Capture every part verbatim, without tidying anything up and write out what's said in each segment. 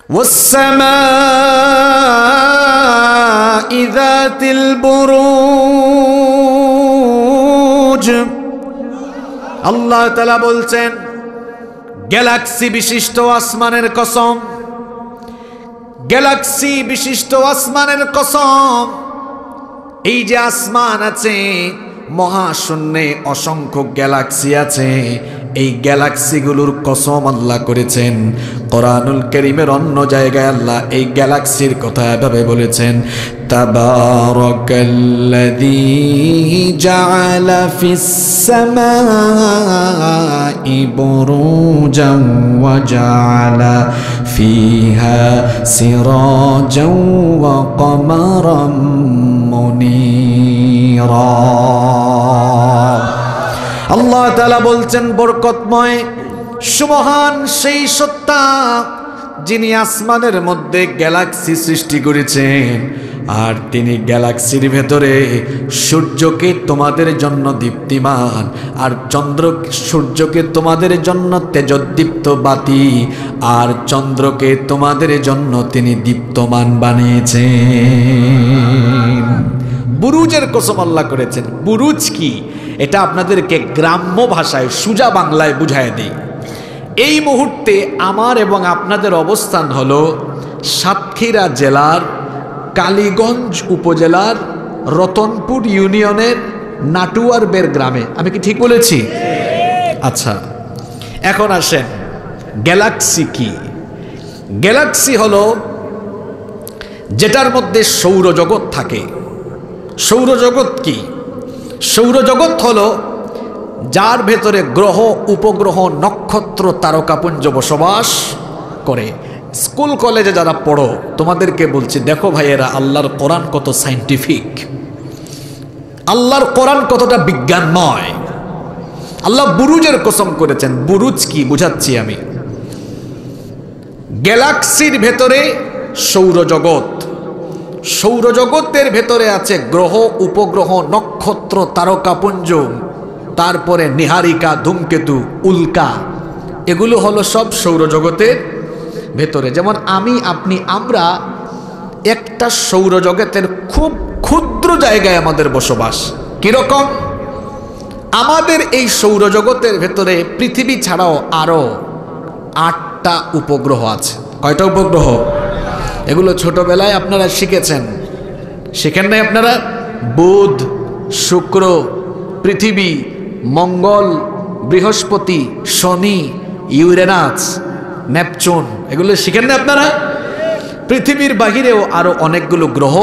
ওয়াস-সামাই যাতিল বুরুজ। আল্লাহ তাআলা বলছেন গ্যালাক্সি বিশিষ্ট আসমানের কসম, গ্যালাক্সি বিশিষ্ট আসমানের কসম। এই যে আসমান আছে, মহাশূন্যে অসংখ্য গ্যালাক্সি আছে, এই গ্যালাক্সিগুলোর কসম আল্লাহ করেছেন। কোরআনুল কারীমের অন্য জায়গায় আল্লাহ এই গ্যালাক্সির কথা এভাবে বলেছেন, তাবারাকাল্লাযী জাআলা ফিস সামাই বুরুজান ওয়া জাআলা ফিহা সিরাজান ওয়া কমারাম মুনীরা। আল্লাহ তাআলা বলছেন বরকতময় সুবহান সেই সত্তা যিনি আসমানের মধ্যে গ্যালাক্সি সৃষ্টি করেছেন, আর তিনি গ্যালাক্সির ভেতরে সূর্যকে তোমাদের জন্য দীপ্তিমান, আর চন্দ্র সূর্যকে তোমাদের জন্য তেজোদ্দীপ্ত বাতি, আর চন্দ্রকে তোমাদের জন্য তিনি দীপ্তমান বানিয়েছেন। বুরুজের কসম আল্লাহ করেছেন। বুরুজ কি এটা আপনাদেরকে গ্রাম্য ভাষায় সুজা বাংলায় বুঝায় দিই। এই মুহূর্তে আমার এবং আপনাদের অবস্থান হলো সাতক্ষীরা জেলার কালীগঞ্জ উপজেলার রতনপুর ইউনিয়নের নাটুয়ার বের গ্রামে। আমি কি ঠিক বলেছি? আচ্ছা, এখন আসেন গ্যালাক্সি কি। গ্যালাক্সি হলো যেটার মধ্যে সৌরজগৎ থাকে। সৌরজগৎ কি? সৌরজগৎ হলো যার ভেতরে গ্রহ, উপগ্রহ, নক্ষত্র, তারকাপুঞ্জ বসবাস করে। স্কুল কলেজে যারা পড়ো তোমাদেরকে বলছি, দেখো ভাইয়েরা, আল্লাহর কোরআন কত সাইন্টিফিক, আল্লাহর কোরআন কতটা বিজ্ঞানময়। আল্লাহ বুরুজের কসম করেছেন। বুরুজ কি বুঝাচ্ছি আমি। গ্যালাক্সির ভেতরে সৌরজগৎ, সৌরজগতের ভেতরে আছে গ্রহ, উপগ্রহ, নক্ষত্র, তারকাপুঞ্জ, তারপরে নীহারিকা, ধূমকেতু, উল্কা, এগুলো হলো সব সৌরজগতের ভেতরে। যেমন আমি, আপনি, আমরা একটা সৌরজগতের খুব ক্ষুদ্র জায়গায় আমাদের বসবাস। কিরকম? আমাদের এই সৌরজগতের ভেতরে পৃথিবী ছাড়াও আরো আটটা উপগ্রহ আছে। কয়টা উপগ্রহ? এগুলো ছোটবেলায় আপনারা শিখেছেন, শিখেন নাই আপনারা? বুধ, শুক্র, পৃথিবী, মঙ্গল, বৃহস্পতি, শনি, ইউরেনাস, নেপচুন, এগুলো শিখেন না আপনারা? পৃথিবীর বাহিরেও আরো অনেকগুলো গ্রহ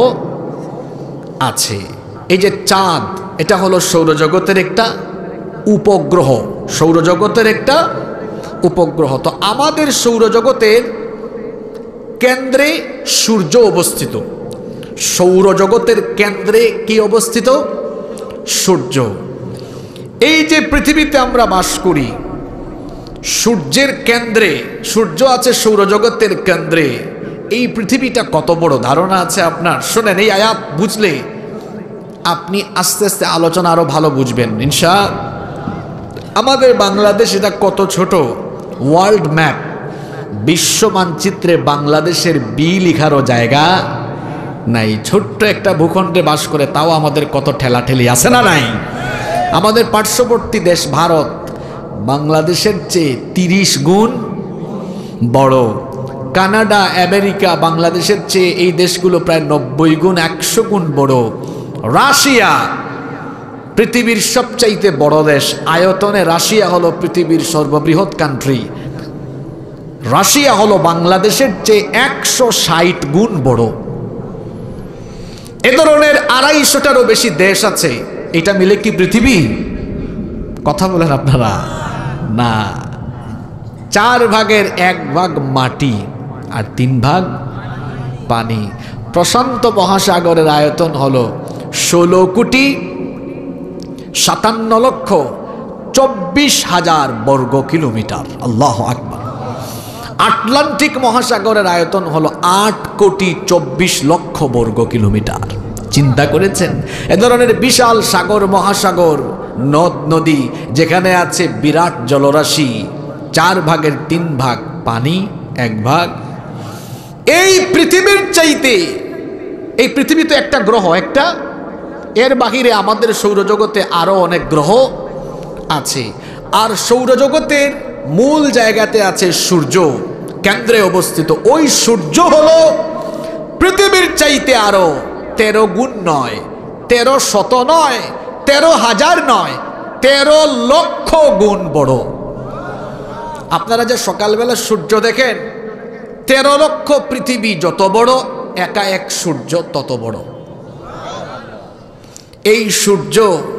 আছে। এই যে চাঁদ, এটা হলো সৌরজগতের একটা উপগ্রহ, সৌরজগতের একটা উপগ্রহ। তো আমাদের সৌরজগতের কেন্দ্রে সূর্য অবস্থিত। সৌরজগতের কেন্দ্রে কি অবস্থিত? সূর্য। এই যে পৃথিবীতে আমরা বাস করি, সূর্যের কেন্দ্রে, সূর্য আছে সৌরজগতের কেন্দ্রে। এই পৃথিবীটা কত বড় ধারণা আছে আপনার? শোনেন, এই আয়াত বুঝলে আপনি আস্তে আস্তে আলোচনা আরো ভালো বুঝবেন ইনশাআল্লাহ। আমাদের বাংলাদেশ এটা কত ছোট। ওয়ার্ল্ড ম্যাপ, বিশ্ব মানচিত্রে বাংলাদেশের বি লিখারও জায়গা নাই। ছোট্ট একটা ভূখণ্ডে বাস করে, তাও আমাদের কত ঠেলাঠেলি আছে না নাই? আমাদের পার্শ্ববর্তী দেশ ভারত বাংলাদেশের চেয়ে তিরিশ গুণ বড়। কানাডা, আমেরিকা বাংলাদেশের চেয়ে এই দেশগুলো প্রায় নব্বই গুণ, একশো গুণ বড়। রাশিয়া পৃথিবীর সবচাইতে বড় দেশ আয়তনে। রাশিয়া হলো পৃথিবীর সর্ববৃহৎ কান্ট্রি। রাশিয়া হলো বাংলাদেশের চেয়ে একশো ষাট গুণ বড়। এ ধরনের আড়াইশোটারও বেশি দেশ আছে। এটা মিলে কি পৃথিবী? কথা বলেন আপনারা না। চার ভাগের এক ভাগ মাটি আর তিন ভাগ পানি। প্রশান্ত মহাসাগরের আয়তন হলো ষোলো কোটি সাতান্ন লক্ষ চব্বিশ হাজার বর্গ কিলোমিটার। আল্লাহু আকবার। আটলান্টিক মহাসাগরের আয়তন হলো আট কোটি চব্বিশ লক্ষ বর্গ কিলোমিটার। চিন্তা করেছেন? এ ধরনের বিশাল সাগর, মহাসাগর, নদ নদী, যেখানে আছে বিরাট জলরাশি, চার ভাগের তিন ভাগ পানি, এক ভাগ এই পৃথিবীর চাইতে, এই পৃথিবী তো একটা গ্রহ, একটা, এর বাহিরে আমাদের সৌরজগতে আরো অনেক গ্রহ আছে। আর সৌরজগতের মূল জায়গাতে আছে সূর্য, কেন্দ্রে অবস্থিত। ওই সূর্য হলো পৃথিবীর চাইতে আরো তেরো গুণ নয়, তেরো শত নয়, তেরো হাজার নয়, তেরো লক্ষ গুণ বড়। আপনারা যে সকালবেলা সূর্য দেখেন, তেরো লক্ষ পৃথিবী যত বড়, একা এক সূর্য তত বড়। এই সূর্য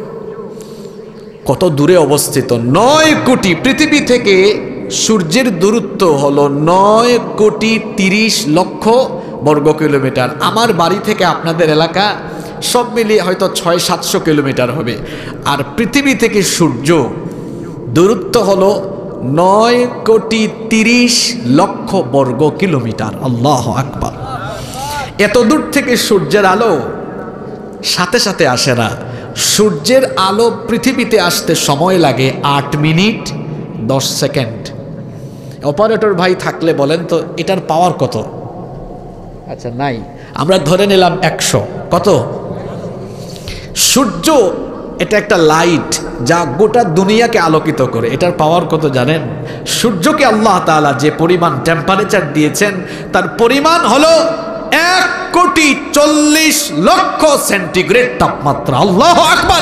কত দূরে অবস্থিত? নয় কোটি, পৃথিবী থেকে সূর্যের দূরত্ব হলো নয় কোটি তিরিশ লক্ষ বর্গ কিলোমিটার। আমার বাড়ি থেকে আপনাদের এলাকা সব মিলিয়ে হয়তো ছয় সাতশো কিলোমিটার হবে। আর পৃথিবী থেকে সূর্য দূরত্ব হলো নয় কোটি তিরিশ লক্ষ বর্গ কিলোমিটার। আল্লাহু আকবার। এত দূর থেকে সূর্যের আলো সাথে সাথে আসে না। সূর্যের আলো পৃথিবীতে আসতে সময় লাগে আট মিনিট দশ সেকেন্ড। অপারেটর ভাই থাকলে বলেন তো এটার পাওয়ার কত? আচ্ছা নাই, আমরা ধরে নিলাম একশো। কত? সূর্য এটা একটা লাইট যা গোটা দুনিয়াকে আলোকিত করে। এটার পাওয়ার কত জানেন? সূর্যকে আল্লাহ তাআলা যে পরিমাণ টেম্পারেচার দিয়েছেন তার পরিমাণ হলো এক কোটি চল্লিশ লক্ষ সেন্টিগ্রেড তাপমাত্রা। আল্লাহু আকবার।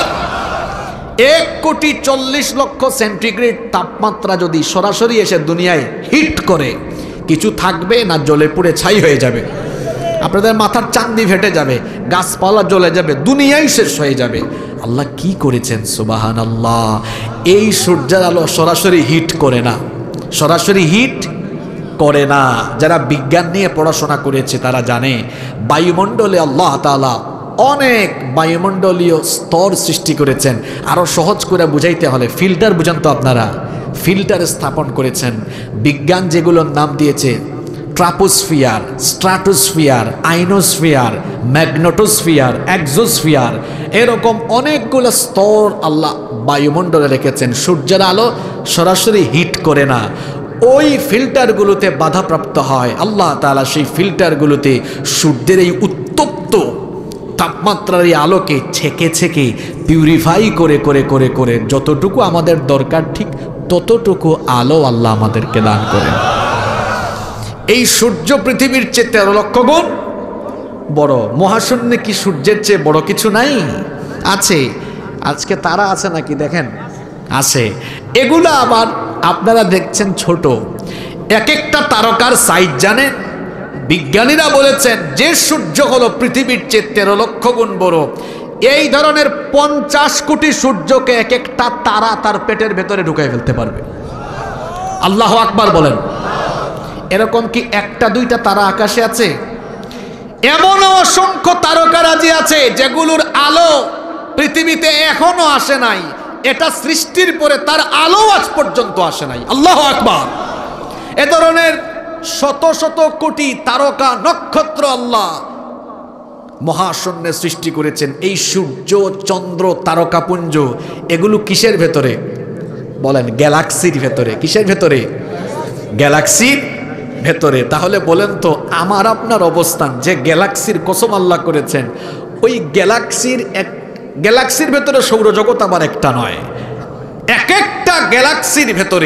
এক কোটি চল্লিশ লক্ষ সেন্টিগ্রেড তাপমাত্রা যদি সরাসরি এসে দুনিয়ায় হিট করে, কিছু থাকবে না, জ্বলে পুড়ে ছাই হয়ে যাবে। আপনাদের মাথার চাঁদি ফেটে যাবে, গাছপালা জ্বলে যাবে, দুনিয়াই শেষ হয়ে যাবে। আল্লাহ কি করেছেন সুবহানাল্লাহ। এই সূর্যের আলো সরাসরি হিট করে না, সরাসরি হিট করে না। যারা বিজ্ঞান নিয়ে পড়াশোনা করেছে তারা জানে বায়ুমণ্ডলে আল্লাহ তাআলা অনেক বায়ুমণ্ডলীয় স্তর সৃষ্টি করেছেন। আরো সহজ করে বুঝাইতে হলে ফিল্টার বুঝান তো আপনারা, ফিল্টার স্থাপন করেছেন। বিজ্ঞান যেগুলোর নাম দিয়েছে troposphere, stratosphere, ionosphere, magnetosphere, exosphere, এরকম অনেকগুলো স্তর আল্লাহ বায়ুমণ্ডলে রেখেছেন। সূর্যের আলো সরাসরি হিট করে না, ওই ফিল্টারগুলোতে বাধাপ্রাপ্ত হয়। আল্লাহ তাআলা সেই ফিল্টারগুলোতে সূর্যের এই উত্তপ্ত তাপমাত্রার এই আলোকে ছেকে ছেকে পিউরিফাই করে করে করে করে যতটুকু আমাদের দরকার ঠিক ততটুকু আলো আল্লাহ আমাদেরকে দান করেন। এই সূর্য পৃথিবীর চেয়ে তেরো লক্ষ গুণ বড়। মহাশূন্যে কি সূর্যের চেয়ে বড় কিছু নাই? আছে। আজকে তারা আছে নাকি দেখেন? আছে। এগুলো আবার আপনারা দেখছেন ছোট, এক একটা তারকার সাইজ জানেন? বিজ্ঞানীরা বলেছেন যে সূর্য হলো পৃথিবীর চেয়ে তেরো লক্ষ গুণ বড়, এই ধরনের পঞ্চাশ কোটি সূর্যকে এক একটা তারা তার পেটের ভেতরে ঢুকাই ফেলতে পারবে। আল্লাহু আকবার বলেন। এরকম কি একটা দুইটা তারা আকাশে আছে? এমন অসংখ্য তারকারাজি আছে যেগুলোর আলো পৃথিবীতে এখনো আসে নাই। এটা সৃষ্টির পরে তার আলো আজ পর্যন্ত আসে নাই। আল্লাহু আকবার। এ ধরনের শত শত কোটি তারকা নক্ষত্র আল্লাহ মহাশূন্যে সৃষ্টি করেছেন। এই সূর্য, চন্দ্র, তারকাপুঞ্জ এগুলো কিসের ভেতরে বলেন? গ্যালাক্সির ভেতরে। কিসের ভেতরে? গ্যালাক্সির ভেতরে। তাহলে বলেন তো আমার আপনার অবস্থান যে গ্যালাক্সির কসম আল্লাহ করেছেন, ওই গ্যালাক্সির এক গ্যালাক্সির ভেতরে সৌরজগৎ আবার একটা নয়, এক একটা গ্যালাক্সির ভেতরে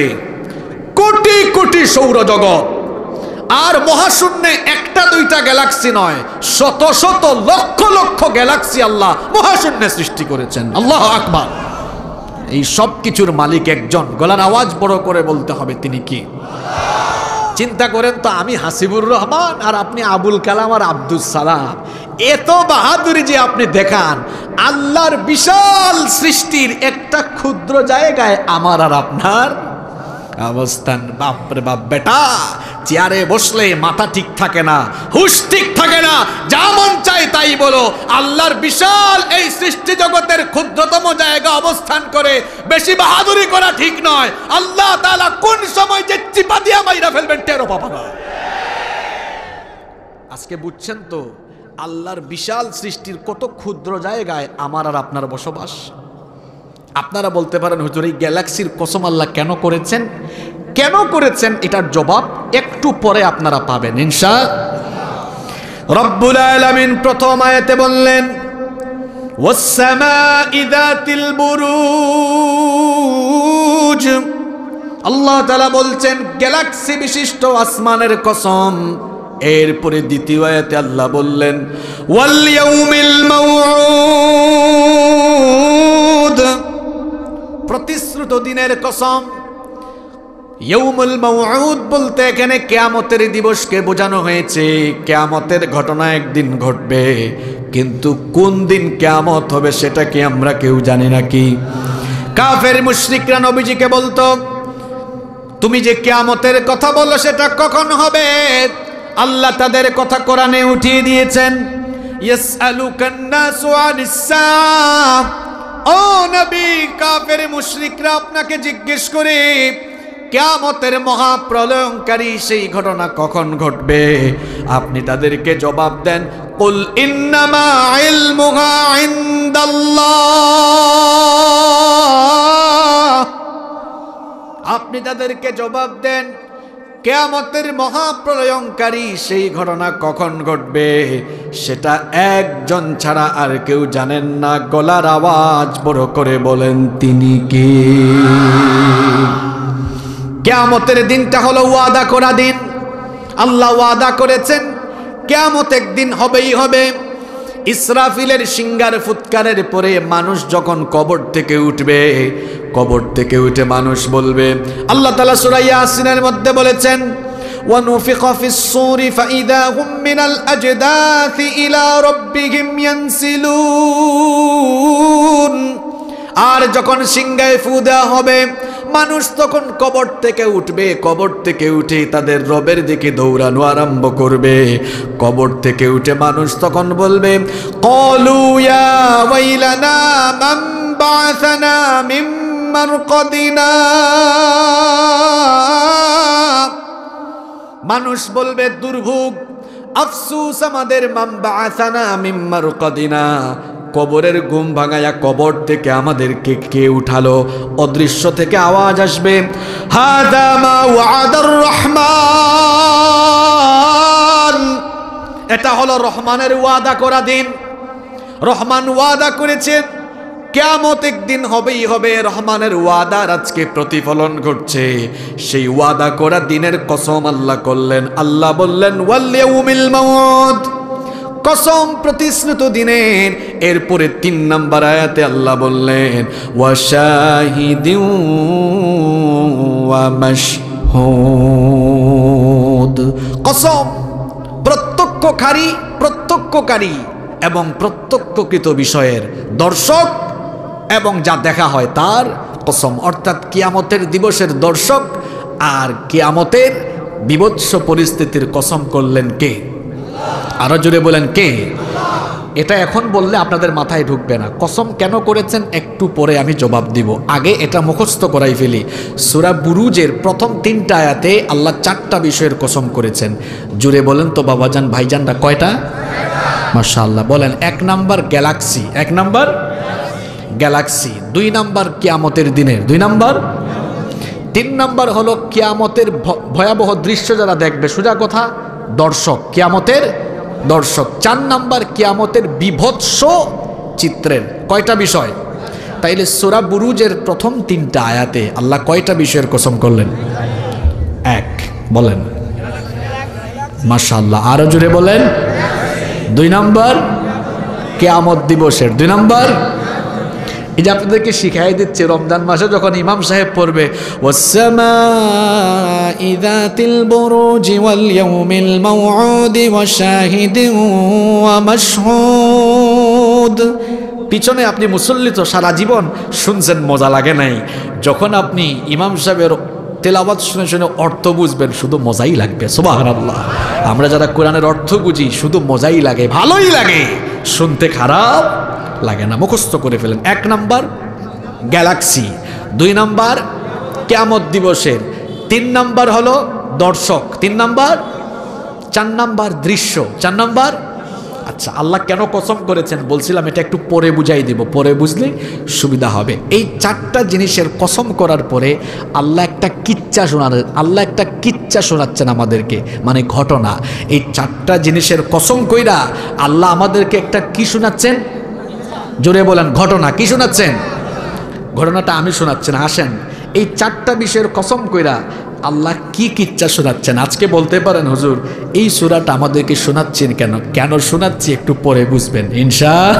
কোটি কোটি সৌরজগৎ। আর মহাশূন্যে একটা দুইটা গ্যালাক্সি নয়, শত শত লক্ষ লক্ষ গ্যালাক্সি আল্লাহ মহাশূন্যে সৃষ্টি করেছেন। আল্লাহু আকবার। এই সব কিছুর মালিক একজন। গলার আওয়াজ বড় করে বলতে হবে তিনি কি? চিন্তা করেন তো, আমি হাসিবুর রহমান আর আপনি আবুল কালাম আর আব্দুল সালাম। এত বাহাদুরি যে আপনি দেখান, আল্লাহর বিশাল সৃষ্টির একটা ক্ষুদ্র জায়গায় আমার আর আপনার অবস্থান। বাপরে বাপ বেটা, চেয়ারে বসলে মাথা ঠিক থাকে না, হুশ ঠিক থাকে না, যা মন চাই তাই বলো। আল্লাহর বিশাল এই সৃষ্টি জগতের ক্ষুদ্রতম জায়গা অবস্থান করে বেশি বাহাদুরি করা ঠিক নয়। আল্লাহ তাআলা কোন সময় যে চিপা দিয়া মাইরা ফেলবেন টেরও পাবা না। আজকে বুঝছেন তো আল্লাহর বিশাল সৃষ্টির কত ক্ষুদ্র জায়গায় আমার আর আপনার বসবাস। আপনারা বলতে পারেন হুজুর এই গ্যালাক্সির কসম আল্লাহ কেন করেছেন? কেন করেছেন এটার জবাব একটু পরে আপনারা পাবেন ইনশাআল্লাহ। রব্বুল আলামিন প্রথম আয়াতে বললেন ওয়াস-সামাই যাতিল বুরুজ। আল্লাহ তাআলা বলছেন গ্যালাক্সি বিশিষ্ট আসমানের কসম। এরপরে দ্বিতীয় আয়াতে আল্লাহ বললেন ওয়াল ইয়াউমিল মাউউদ, প্রতিশ্রুত দিনের কসম। ইয়াউমুল মাউউদ বলতে এখানে কিয়ামতের দিবসকে বোঝানো হয়েছে। কিয়ামতের ঘটনা একদিন ঘটবে, কিন্তু কোন দিন কিয়ামত হবে সেটা কি আমরা কেউ জানি নাকি? কাফের মুশরিকরা নবীজিকে বলতো তুমি যে কিয়ামতের কথা বলো সেটা কখন হবে? আল্লাহ তাদের কথা কোরআনে উঠিয়ে দিয়েছেন ইয়াসআলুকান নাসু আনিস সাআহ। ও নবী, কাফের মুশরিকরা আপনাকে জিজ্ঞেস করে কিয়ামতের মহাপ্রলয়ঙ্কারী সেই ঘটনা কখন ঘটবে। আপনি তাদেরকে জবাব দেন কুল ইন্নামা ইলমুহা ইনদাল্লাহ। আপনি তাদেরকে জবাব দেন কিয়ামতের মহাপ্রলয়ঙ্কারী সেই ঘটনা কখন ঘটবে সেটা একজন ছাড়া আর কেউ জানেন না। গলার আওয়াজ বড় করে বলেন তিনি কে? কিয়ামতের দিনটা হলো ওয়াদা করা দিন। আল্লাহ ওয়াদা করেছেন কিয়ামত একদিন হবেই হবে। ইসরাফিলের সিঙ্গার ফুৎকারের পরে মানুষ যখন কবর থেকে উঠবে, কবর থেকে উঠে মানুষ বলবে, আল্লাহ তাআলা সূরা ইয়াসিনের মধ্যে বলেছেন ওয়া নুফিখা ফিস সূরি ফাইদা হুম মিনাল আজদাথি ইলা রাব্বিহিম ইয়ানসিলুন। আর যখন সিঙ্গায় ফু দেওয়া হবে মানুষ তখন কবর থেকে উঠবে। কবর থেকে উঠে তাদের রবের দিকে দৌড়ানো আরম্ভ করবে। কবর থেকে উঠে মানুষ তখন বলবে ক্বালু ইয়া ওয়াইলানা মান বা'আসানা মিন মারকাদিনা। মানুষ বলবে দুর্ভোগ, আফসোস আমাদের, মান বা'আসানা মিন মারকাদিনা, কবরের ঘুম ভাঙায়া কবর থেকে আমাদেরকে কে উঠালো? অদৃশ্য থেকে আওয়াজ আসবে হাদা মা ওয়াদার রহমান। এটা হলো রহমানের ওয়াদা করা দিন। রহমান ওয়াদা করেছেন কিয়ামত একদিন হবেই হবে। রহমানের ওয়াদার আজকে প্রতিফলন ঘটছে। সেই ওয়াদা করা দিনের কসম আল্লাহ করলেন। আল্লাহ বললেন ওয়াল ইয়াউমিল মাউউদ, কসম প্রতিশ্রুত দিনের। এরপরে তিন নাম্বার আয়াতে আল্লাহ বললেন ওয়া শাহিদিন ওয়া মাশহুদ, কসম প্রত্যক্ষকারী প্রত্যক্ষকারী এবং প্রত্যক্ষকৃত বিষয়ের দর্শক এবং যা দেখা হয় তার কসম। অর্থাৎ কিয়ামতের দিবসের দর্শক আর কিয়ামতের বিভৎস পরিস্থিতির কসম করলেন কে? আরো জোরে বলেন কে? এটা এখন বললে আপনাদের মাথায় ঢুকবে না। কসম কেন করেছেন একটু পরে আমি জবাব দিব, আগে এটা মুখস্থ করাই ফেলি। সূরা বুরুজের প্রথম তিনটা আয়াতে আল্লাহ চারটা বিষয়ের কসম করেছেন। জুড়ে বলেন তো বাবাজান ভাইজানরা, কয়টা? মাশাআল্লাহ। বলেন এক নাম্বার গ্যালাক্সি, এক নাম্বার গ্যালাক্সি। দুই নাম্বার কিয়ামতের দিনের, দুই নাম্বার। তিন নাম্বার হলো কিয়ামতের ভয়াবহ দৃশ্য যারা দেখবে, সোজা কথা দর্শক, কিয়ামতের দর্শক। চার নাম্বার কিয়ামতের বিভৎস চিত্রের। কয়টা বিষয়? তাইলে সূরা বুরুজের প্রথম তিনটা আয়াতে আল্লাহ কয়টা বিষয়ের কসম করলেন? এক। বলেন মাশাআল্লাহ। আরো জোরে বলেন। দুই নাম্বার কিয়ামত দিবসের। দুই নাম্বার এই যে আপনাদেরকে শিখাই দিচ্ছে, রমজান মাসে যখন ইমাম সাহেব পড়বে ওয়াস-সামাই যাতিল বুরুজি ওয়াল ইয়াউমিল মাউউদি ওয়া শাহিদিন ওয়া মাশহুদ, পিছনে আপনি মুসল্লি তো সারা জীবন শুনছেন, মজা লাগে নাই। যখন আপনি ইমাম সাহেবের তেলাওয়াত শুনে শুনে অর্থ বুঝবেন, শুধু মজাই লাগবে। সুবহানাল্লাহ। আমরা যারা কোরআনের অর্থ বুঝি শুধু মজাই লাগে, ভালোই লাগে, শুনতে খারাপ লাগে না। মুখস্থ করে ফেলেন। এক নাম্বার গ্যালাক্সি, দুই নাম্বার কিয়ামত দিবসের, তিন নাম্বার হলো দর্শক, তিন নাম্বার, চার নাম্বার দৃশ্য, চার নাম্বার আচ্ছা, আল্লাহ কেন কসম করেছেন বলছিলাম, এটা একটু পরে বুঝাই দিব, পরে বুঝলে সুবিধা হবে। এই চারটা জিনিসের কসম করার পরে আল্লাহ একটা কিচ্ছা শোনালেন, আল্লাহ একটা কিচ্ছা শোনাচ্ছেন আমাদেরকে, মানে ঘটনা। এই চারটা জিনিসের কসম কইরা আল্লাহ আমাদেরকে একটা কি শোনাচ্ছেন? জোরে বলেন, ঘটনা। কি শোনাচ্ছেন? ঘটনাটা আমি শোনাচ্ছেন। আসেন, এই চারটা বিষয়ের কসম কইরা আল্লাহ কি কিচ্ছা শোনাচ্ছেন আজকে বলতে পারেন হুজুর এই সূরাটা আমাদেরকে শোনাচ্ছেন কেন? কেন শোনাচ্ছি একটু পরে বুঝবেন ইনশাআল্লাহ।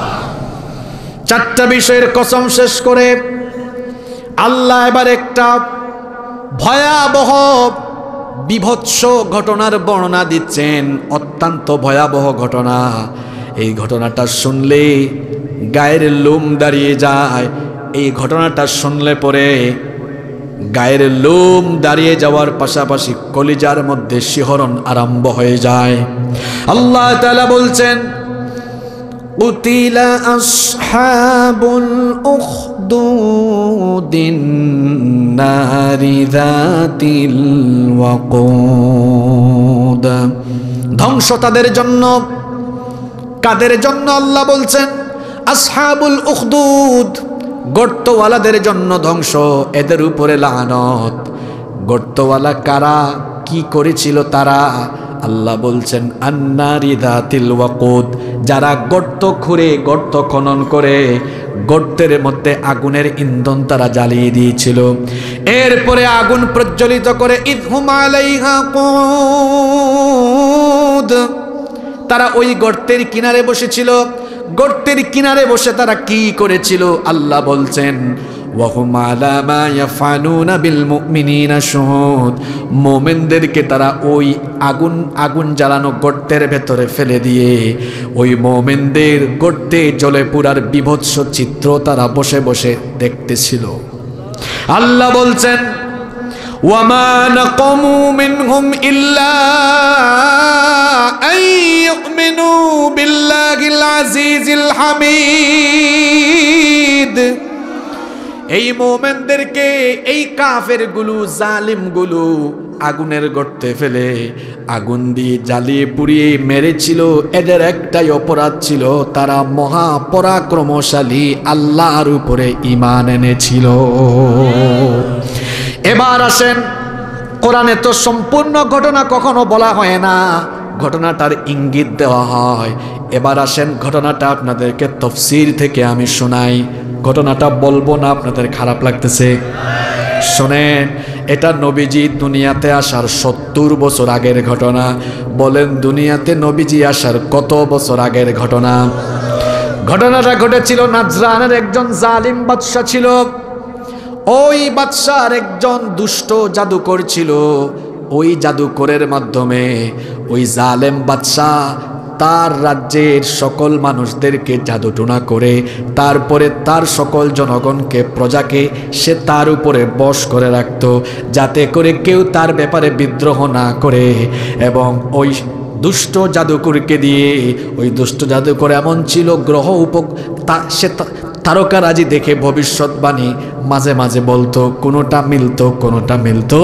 চারটা বিষয়ের কসম শেষ করে আল্লাহ এবার একটা ভয়াবহ বিভৎস ঘটনার বর্ণনা দিচ্ছেন, অত্যন্ত ভয়াবহ ঘটনা। এই ঘটনাটা শুনলে গায়ের লোম দাঁড়িয়ে যায়। এই ঘটনাটা শুনলে পরে গায়ের লোম দাঁড়িয়ে যাওয়ার পাশাপাশি কলিজার মধ্যে শিহরণ আরম্ভ হয়ে যায়। আল্লাহ তাআলা বলছেন, কুতিলা আসহাবুল উখদুদিন নারি যাতিল ওয়াকুদ। ধ্বংস তাদের জন্য। কাদের জন্য? আল্লাহ বলছেন আসহাবুল উখদুদ, গর্তওয়ালাদের জন্য ধ্বংস, এদের উপরে লানত। গর্তওয়ালা কারা? কি করেছিল তারা? আল্লাহ বলছেন আন্নারি যাতিল ওয়াকুদ, যারা গর্ত খুঁড়ে গর্ত খনন করে গর্তের মধ্যে আগুনের ইন্ধন তারা জ্বালিয়ে দিয়েছিল। এরপরে আগুন প্রজ্বলিত করে ইদহুম আলাইহা কুদ, তারা ওই গর্তের কিনারে বসেছিল। গর্তের কিনারে বসে তারা কি করেছিল? আল্লাহ বলছেন ওয়াহুম আলা মা ইয়াফআলুনা বিল মুমিনিনা শুহুদ, মুমিনদেরকে তারা ওই আগুন আগুন জ্বালানো গর্তের ভেতরে ফেলে দিয়ে ওই মুমিনদের গর্তে জ্বলে পুরার বিভৎস চিত্র তারা বসে বসে দেখতেছিল। আল্লাহ বলছেন ওয়ামা নাকামু মিনহুম ইল্লা আন ইউমিনু বিল্লাহিল আজিজিল হামিদ। এই মুমিনদেরকে এই কাফেরগুলো জালিমগুলো আগুনের গর্তে ফেলে আগুন দিয়ে জ্বালিয়ে পুড়িয়ে মেরেছিল। এদের একটাই অপরাধ ছিল, তারা মহা পরাক্রমশালী আল্লাহর উপরে ঈমান এনেছিল। এবার আসেন, কোরআনে তো সম্পূর্ণ ঘটনা কখনো বলা হয় না, ঘটনাটার ইঙ্গিত দেওয়া হয়। এবার আসেন ঘটনাটা আপনাদেরকে তাফসীর থেকে আমি শোনাই। ঘটনাটা বলবো না, আপনাদের খারাপ লাগতেছে? শোনেন, এটা নবীজি দুনিয়াতে আসার সত্তর বছর আগের ঘটনা। বলেন দুনিয়াতে নবীজি আসার কত বছর আগের ঘটনা? ঘটনাটা ঘটেছিল নাজরানের একজন জালিম বাদশা ছিল। ওই বাদশার একজন দুষ্ট জাদুকর ছিল। ওই জাদুকরের মাধ্যমে ওই জালেম বাদশা তার রাজ্যের সকল মানুষদেরকে জাদুটোনা করে তারপরে তার সকল জনগণকে প্রজাকে সে তার উপরে বশ করে রাখত, যাতে করে কেউ তার ব্যাপারে বিদ্রোহ না করে। এবং ওই দুষ্ট জাদুকরকে দিয়ে, ওই দুষ্ট জাদুকর এমন ছিল গ্রহ উপ সে তারকারাজি দেখে ভবিষ্যৎবাণী মাঝে মাঝে বলতো, কোনোটা মিলতো কোনোটা মিলতো।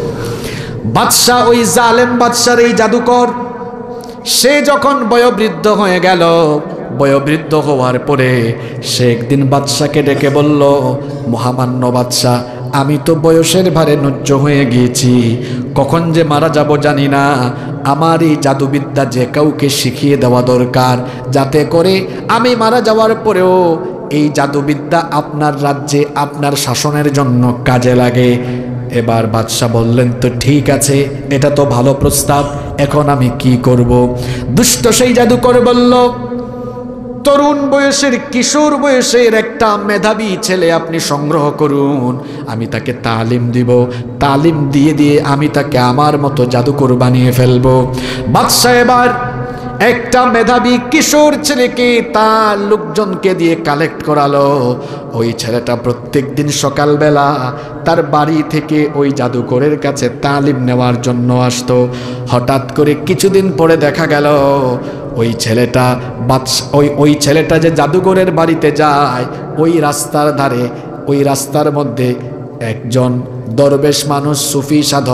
বাদশাহ, ওই জালেম বাদশার এই জাদুকর, সে যখন বয়োবৃদ্ধ হয়ে গেল, বয়োবৃদ্ধ হওয়ার পরে সে একদিন বাদশাকে ডেকে বলল, মহামান্য বাদশাহ, আমি তো বয়সের ভারে নুজ্জ হয়ে গিয়েছি, কখন যে মারা যাব জানি না। আমার এই জাদুবিদ্যা যে কাউকে শিখিয়ে দেওয়া দরকার, যাতে করে আমি মারা যাওয়ার পরেও এই জাদুবিদ্যা আপনার রাজ্যে আপনার শাসনের জন্য কাজে লাগে। এবার বাদশাহ বললেন, তো ঠিক আছে, এটা তো ভালো প্রস্তাব, এখন আমি কি করব? দুষ্ট সেই জাদুকর বলল, তরুণ বয়সের কিশোর বয়সের একটা মেধাবী ছেলে আপনি সংগ্রহ করুন, আমি তাকে তালিম দিব, তালিম দিয়ে দিয়ে আমি তাকে আমার মতো জাদুকর বানিয়ে ফেলবো। বাদশাহ এবার একটা মেধাবী কিশোর ছেলেকে তার লোকজনকে দিয়ে কালেক্ট করালো। ওই ছেলেটা প্রত্যেক দিন সকালবেলা তার বাড়ি থেকে ওই জাদুকরের কাছে তালিম নেওয়ার জন্য আসতো। হঠাৎ করে কিছুদিন পরে দেখা গেল ওই ছেলেটা বাদশা ওই ওই ছেলেটা যে জাদুকরের বাড়িতে যায়, ওই রাস্তার ধারে ওই রাস্তার মধ্যে একজন দরবেশ মানুষ, সুফি সাধক,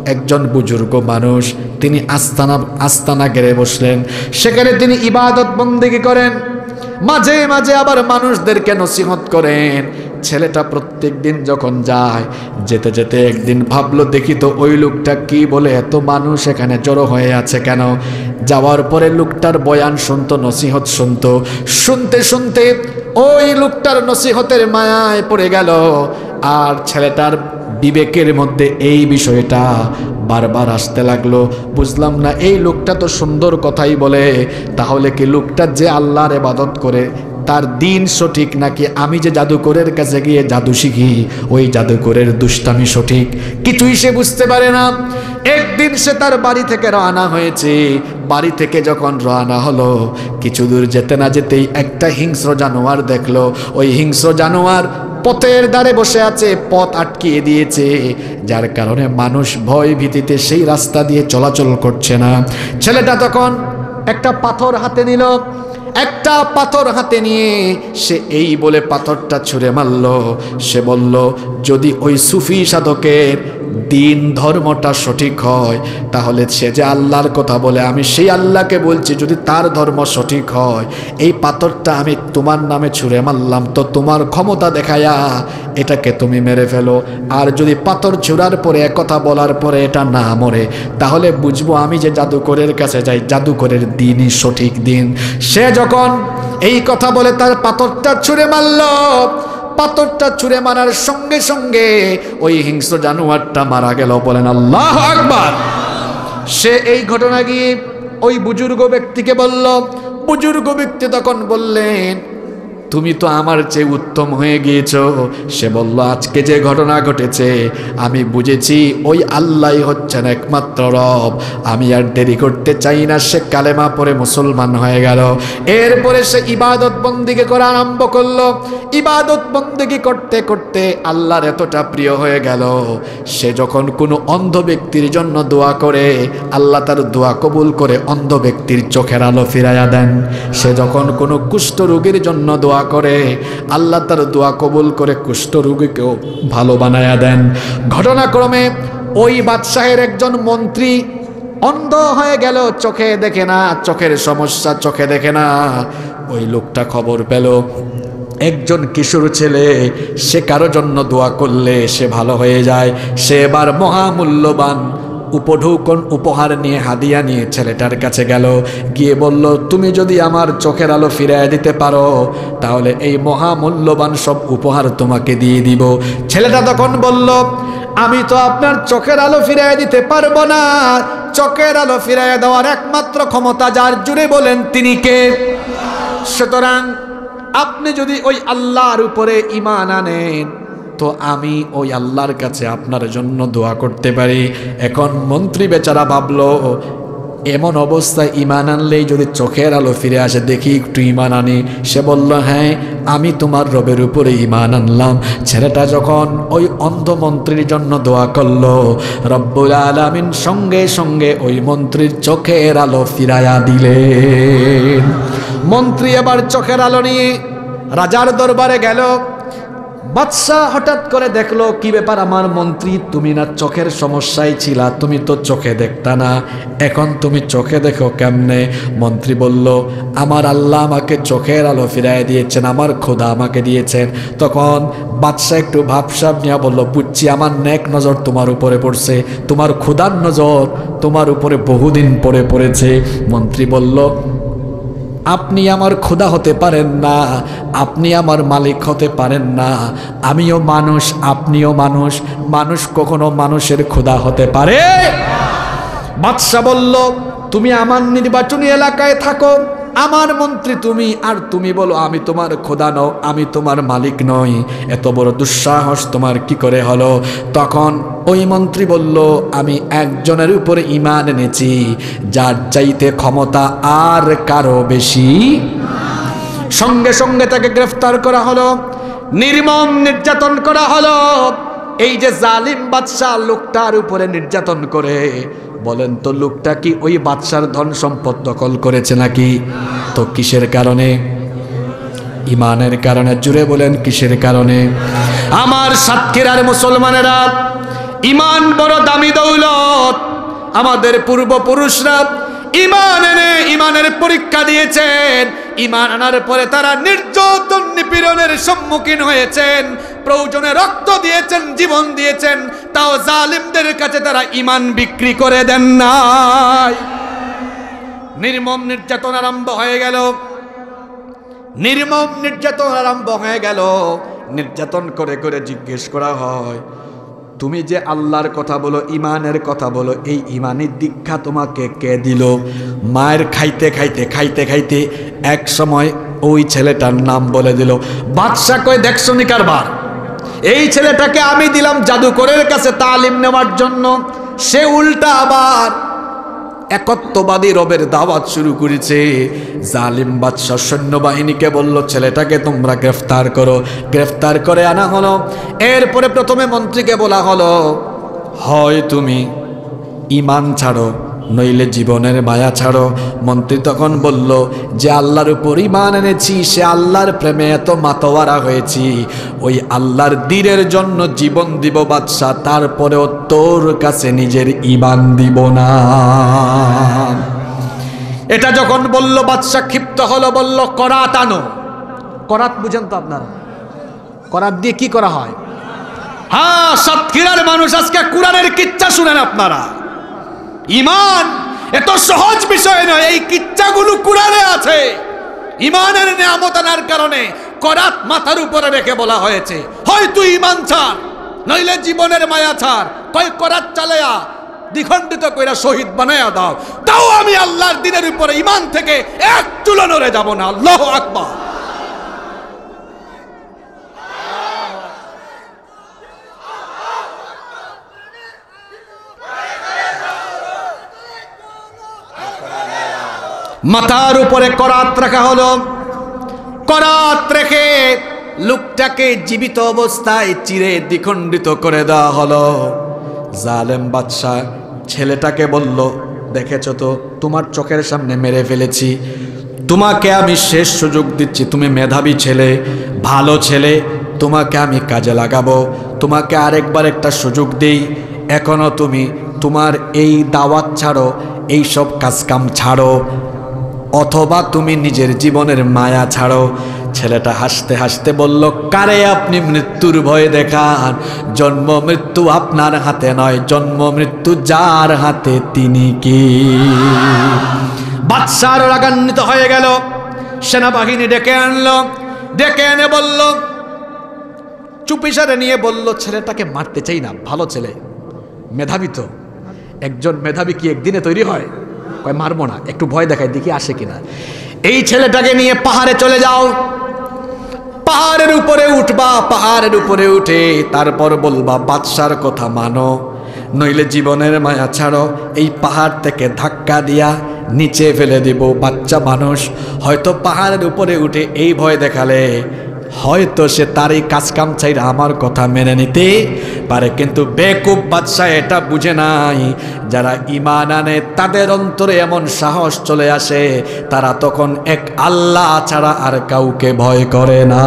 একজন বুজুর্গ মানুষ, তিনি আস্তানা আস্তানা গেড়ে বসলেন। সেখানে তিনি ইবাদত বন্দেগী করেন, মাঝে মাঝে আবার মানুষদেরকে নসিহত করেন। ছেলেটা প্রত্যেক দিন যখন যায়, যেতে যেতে একদিন ভাবলো দেখি তো ওই লোকটা কি বলে, এত মানুষ এখানে জড়ো হয়ে আছে কেন। যাওয়ার পরে লোকটার বয়ান শুনতো, নসিহত শুনতো, শুনতে শুনতে ওই লোকটার নসিহতের মায়ায় পড়ে গেল। আর ছেলেটার বিবেকের মধ্যে এই বিষয়টা বারবার আসতে লাগলো। বুঝলাম না, এই লোকটা তো সুন্দর কথাই বলে, তাহলে কি লোকটা যে আল্লাহর ইবাদত করে তার দিন সঠিক, নাকি আমি যে জাদুকরের কাছে গিয়ে জাদু শিখি ওই জাদুকরের দুষ্টামি সঠিক? কিছুই সে বুঝতে পারে না। একদিন সে তার বাড়ি থেকে রওনা হয়েছে। বাড়ি থেকে যখন রওনা হলো, কিছু দূর যেতে না যেতেই একটা হিংস্র জানোয়ার দেখলো। ওই হিংস্র জানোয়ার পথের ধারে বসে আছে, পথ আটকিয়ে দিয়েছে, যার কারণে মানুষ ভয় ভীতিতে সেই রাস্তা দিয়ে চলাচল করছে না। ছেলেটা তখন একটা পাথর হাতে নিল। একটা পাথর হাতে নিয়ে সে এই বলে পাথরটা ছুঁড়ে মারল। সে বলল, যদি ওই সুফি সাধকের দিন ধর্মটা সঠিক হয়, তাহলে সে যে আল্লাহর কথা বলে, আমি সেই আল্লাহকে বলছি, যদি তার ধর্ম সঠিক হয়, এই পাথরটা আমি তোমার নামে ছুঁড়ে মারলাম, তো তোমার ক্ষমতা দেখায়া এটাকে তুমি মেরে ফেলো। আর যদি পাথর ছুঁড়ার পরে একথা বলার পরে এটা না মরে, তাহলে বুঝবো আমি যে জাদুকরের কাছে যাই, জাদুকরের দিনই সঠিক দিন। সে যখন এই কথা বলে তার পাথরটা ছুঁড়ে মারল, পাথরটা ছুঁড়ে মারার সঙ্গে সঙ্গে ওই হিংস্র জানোয়ারটা মারা গেল। বলেন আল্লাহু আকবার। সে এই ঘটনা গিয়ে ওই বুজুর্গ ব্যক্তিকে বলল। বুজুর্গ ব্যক্তি তখন বললেন, তুমি তো আমার চেয়ে উত্তম হয়ে গিয়েছো। সে বলল, আজকে যে ঘটনা ঘটেছে আমি বুঝেছি ওই আল্লাহই হচ্ছেন একমাত্র রব, আমি আর দেরি করতে চাই না। সে কালেমা পড়ে মুসলমান হয়ে গেল। এরপরে সে ইবাদত বন্দেগী করা আরম্ভ করলো। ইবাদত বন্দেগী করতে করতে আল্লাহর এতটা প্রিয় হয়ে গেল, সে যখন কোনো অন্ধ ব্যক্তির জন্য দোয়া করে, আল্লাহ তার দোয়া কবুল করে অন্ধ ব্যক্তির চোখের আলো ফিরাইয়া দেন। সে যখন কোনো কুষ্ঠ রোগীর জন্য দোয়া করে, আল্লাহ তার দোয়া কবুল করে কুষ্ঠ রোগীকেও ভালো বানায়া দেন। ঘটনাক্রমে ওই বাদশাহের একজন মন্ত্রী অন্ধ হয়ে গেল, চোখে দেখে না, চোখের সমস্যা, চোখে দেখে না। ওই লোকটা খবর পেল একজন কিশোর ছেলে, সে কারো জন্য দোয়া করলে সে ভালো হয়ে যায়। সে এবার মহামূল্যবান উপঢৌকন উপহার নিয়ে, হাদিয়া নিয়ে ছেলেটার কাছে গেল। গিয়ে বলল, তুমি যদি আমার চোখের আলো ফিরিয়ে দিতে পারো, তাহলে এই মহামূল্যবান সব উপহার তোমাকে দিয়ে দিব। ছেলেটা তখন বলল, আমি তো আপনার চোখের আলো ফিরিয়ে দিতে পারবো না। চোখের আলো ফিরিয়ে দেওয়ার একমাত্র ক্ষমতা যার, জুড়ে বলেন তিনি কে? সুতরাং আপনি যদি ওই আল্লাহর উপরে ঈমান আনেন, তো আমি ওই আল্লাহর কাছে আপনার জন্য দোয়া করতে পারি। এখন মন্ত্রী বেচারা ভাবলো, এমন অবস্থায় ঈমান আনলেই যদি চোখের আলো ফিরে আসে, দেখি একটু ঈমান আনি। সে বলল, হ্যাঁ আমি তোমার রবের উপরে ঈমান আনলাম। ছেলেটা যখন ওই অন্ধ মন্ত্রীর জন্য দোয়া করলো, রব্বুল আলামিন সঙ্গে সঙ্গে ওই মন্ত্রীর চোখের আলো ফিরাইয়া দিলেন। মন্ত্রী এবার চোখের আলো নিয়ে রাজার দরবারে গেল। বাদশাহ হঠাৎ করে দেখলো, কি ব্যাপার আমার মন্ত্রী, তুমি না চোখের সমস্যায় ছিলা, তুমি তো চোখে দেখতা না, এখন তুমি চোখে দেখো কেমনে? মন্ত্রী বলল, আমার আল্লাহ আমাকে চোখের আলো ফিরাই দিয়েছেন, আমার খোদা আমাকে দিয়েছেন। তখন বাদশাহ একটু ভাবসাব নিয়ে বলল, বুঝছি আমার নেক নজর তোমার উপরে পড়ছে, তোমার খোদার নজর তোমার উপরে বহুদিন পরে পড়েছে। মন্ত্রী বলল, আপনি আমার খোদা হতে পারেন না, আপনি আমার মালিক হতে পারেন না, আমিও মানুষ, আপনিও মানুষ, মানুষ কখনো মানুষের খোদা হতে পারে? বাদশা বলল, তুমি আমার নির্বাচনী এলাকায় থাকো, আমার মন্ত্রী তুমি, আর তুমি বলো আমি তোমার খোদা নও, আমি তোমার মালিক নই, এত বড় দুঃসাহস তোমার কি করে হলো? তখন ওই মন্ত্রী বলল, আমি একজনের উপরে ঈমান এনেছি যার চাইতে ক্ষমতা আর কারো বেশি। সঙ্গে সঙ্গে তাকে গ্রেফতার করা হলো, নির্মম নির্যাতন করা হলো। এই যে জালিম বাদশা লোকটার উপরে নির্যাতন করে, বলেন তো লোকটা কি ওই বাদশার ধন সম্পদ দখল করেছে নাকি? তো কিসের কারণে? ঈমানের কারণে। জুড়ে বলেন কিসের কারণে? আমার সাতক্ষীরার মুসলমানেরা, ইমান বড় দামি দৌলত। আমাদের পূর্বপুরুষরা ইমান এনে ইমানের পরীক্ষা দিয়েছেন, ইমান আনার পরে তারা নির্যাতন নিপীড়নের সম্মুখীন হয়েছেন, প্রয়োজনে রক্ত দিয়েছেন, জীবন দিয়েছেন, তাও জালিমদের কাছে তারা ইমান বিক্রি করে দেন নাই। নির্মম নির্যাতন আরম্ভ হয়ে গেল, নির্মম নির্যাতন আরম্ভ হয়ে গেল। নির্যাতন করে করে জিজ্ঞেস করা হয়, তুমি যে আল্লাহর কথা বলো, ইমানের কথা বলো, এই ইমানের দীক্ষা তোমাকে কে দিল? মায়ের খাইতে খাইতে খাইতে খাইতে এক সময় ওই ছেলেটার নাম বলে দিল। বাদশা কয়, দেখছো নি কারবার, এই ছেলেটাকে আমি দিলাম জাদুকরের কাছে তালিম নেওয়ার জন্য, সে উল্টা আবার একত্ববাদী রবের দাওয়াত শুরু করেছে। জালিম বাদশাহ সৈন্যবাহিনীকে বলল, ছেলেটাকে তোমরা গ্রেফতার করো। গ্রেফতার করে আনা হলো। এরপরে প্রথমে মন্ত্রীকে বলা হলো, হয় তুমি ইমান ছাড়ো, নইলে জীবনের মায়া ছাড়ো। মন্ত্রী তখন বলল যে আল্লাহর উপর ইমান এনেছি, সে আল্লাহর প্রেমে এত মাতোয়ারা হয়েছি, ওই আল্লাহর দ্বীনের জন্য জীবন দিব বাদশা, তারপরেও তোর কাছে নিজের ইমান দিব না। এটা যখন বলল বাদশা ক্ষিপ্ত হলো, বলল করাত আনো। করাত বুঝেন তো আপনারা? করাত দিয়ে কি করা হয়? হ্যাঁ, সাতক্ষীরার মানুষ আজকে কোরআনের কিচ্ছা শুনেন আপনারা। ইমান এত সহজ বিষয় নয়, এই কিচ্ছাগুলো কোরআনে আছে। ইমানের নিয়ামত আনার কারণে করাত মাথার উপরে রেখে বলা হয়েছে, হয় তুই ইমান ছাড়, নইলে জীবনের মায়া ছাড়। কয় করাত চালায়া দ্বিখণ্ডিত কইরা শহীদ বানায়া দাও, তাও আমি আল্লাহর দ্বীনের উপরে ইমান থেকে এক চুলো নড়ে যাব না। আল্লাহু আকবার। মাথার উপরে করাত রাখা হলো। করাত রেখে লোকটাকে জীবিত অবস্থায় চিরে দ্বিখণ্ডিত করে দেওয়া হলো। জালেম বাদশাহ ছেলেটাকে বলল, দেখেছো তো, তোমার চোখের সামনে মেরে ফেলেছি, তোমাকে আমি শেষ সুযোগ দিচ্ছি, তুমি মেধাবী ছেলে, ভালো ছেলে, তোমাকে আমি কাজে লাগাবো, তোমাকে আরেকবার একটা সুযোগ দেই। এখনো তুমি তোমার এই দাওয়াত ছাড়ো, এই সব কাজকাম ছাড়ো, অথবা তুমি নিজের জীবনের মায়া ছাড়ো। ছেলেটা হাসতে হাসতে বলল, কারে আপনি মৃত্যুর ভয় দেখান? জন্ম মৃত্যু আপনার হাতে নয়, জন্ম মৃত্যু যার হাতে তিনি কি? বাদশা রাগান্বিত হয়ে গেল, সেনাবাহিনী ডেকে আনলো। ডেকে এনে বলল, চুপিসারে নিয়ে বলল, ছেলেটাকে মারতে চাই না, ভালো ছেলে, মেধাবী তো। একজন মেধাবী কি একদিনে তৈরি হয়? কয় মারবো না, একটু ভয় দেখাই, দেখি আসে কিনা। এই ছেলেটাকে নিয়ে পাহাড়ে চলে যাও, পাহাড়ের উপরে উঠবা, পাহাড়ের উপরে উঠে তারপর বলবা বাদশার কথা মানো, নইলে জীবনের মায়া ছাড়ো। এই পাহাড় থেকে ধাক্কা দিয়া নিচে ফেলে দিব। বাচ্চা মানুষ হয়তো পাহাড়ের উপরে উঠে এই ভয় দেখালে হয়তো সে তারই কাজকাম চাইরা আমার কথা মেনে নিতে পারে, কিন্তু বেকুব বাদশাহ এটা বুঝে নাই। যারা ঈমান আনে তাদের অন্তরে এমন সাহস চলে আসে, তারা তখন এক আল্লাহ ছাড়া আর কাউকে ভয় করে না।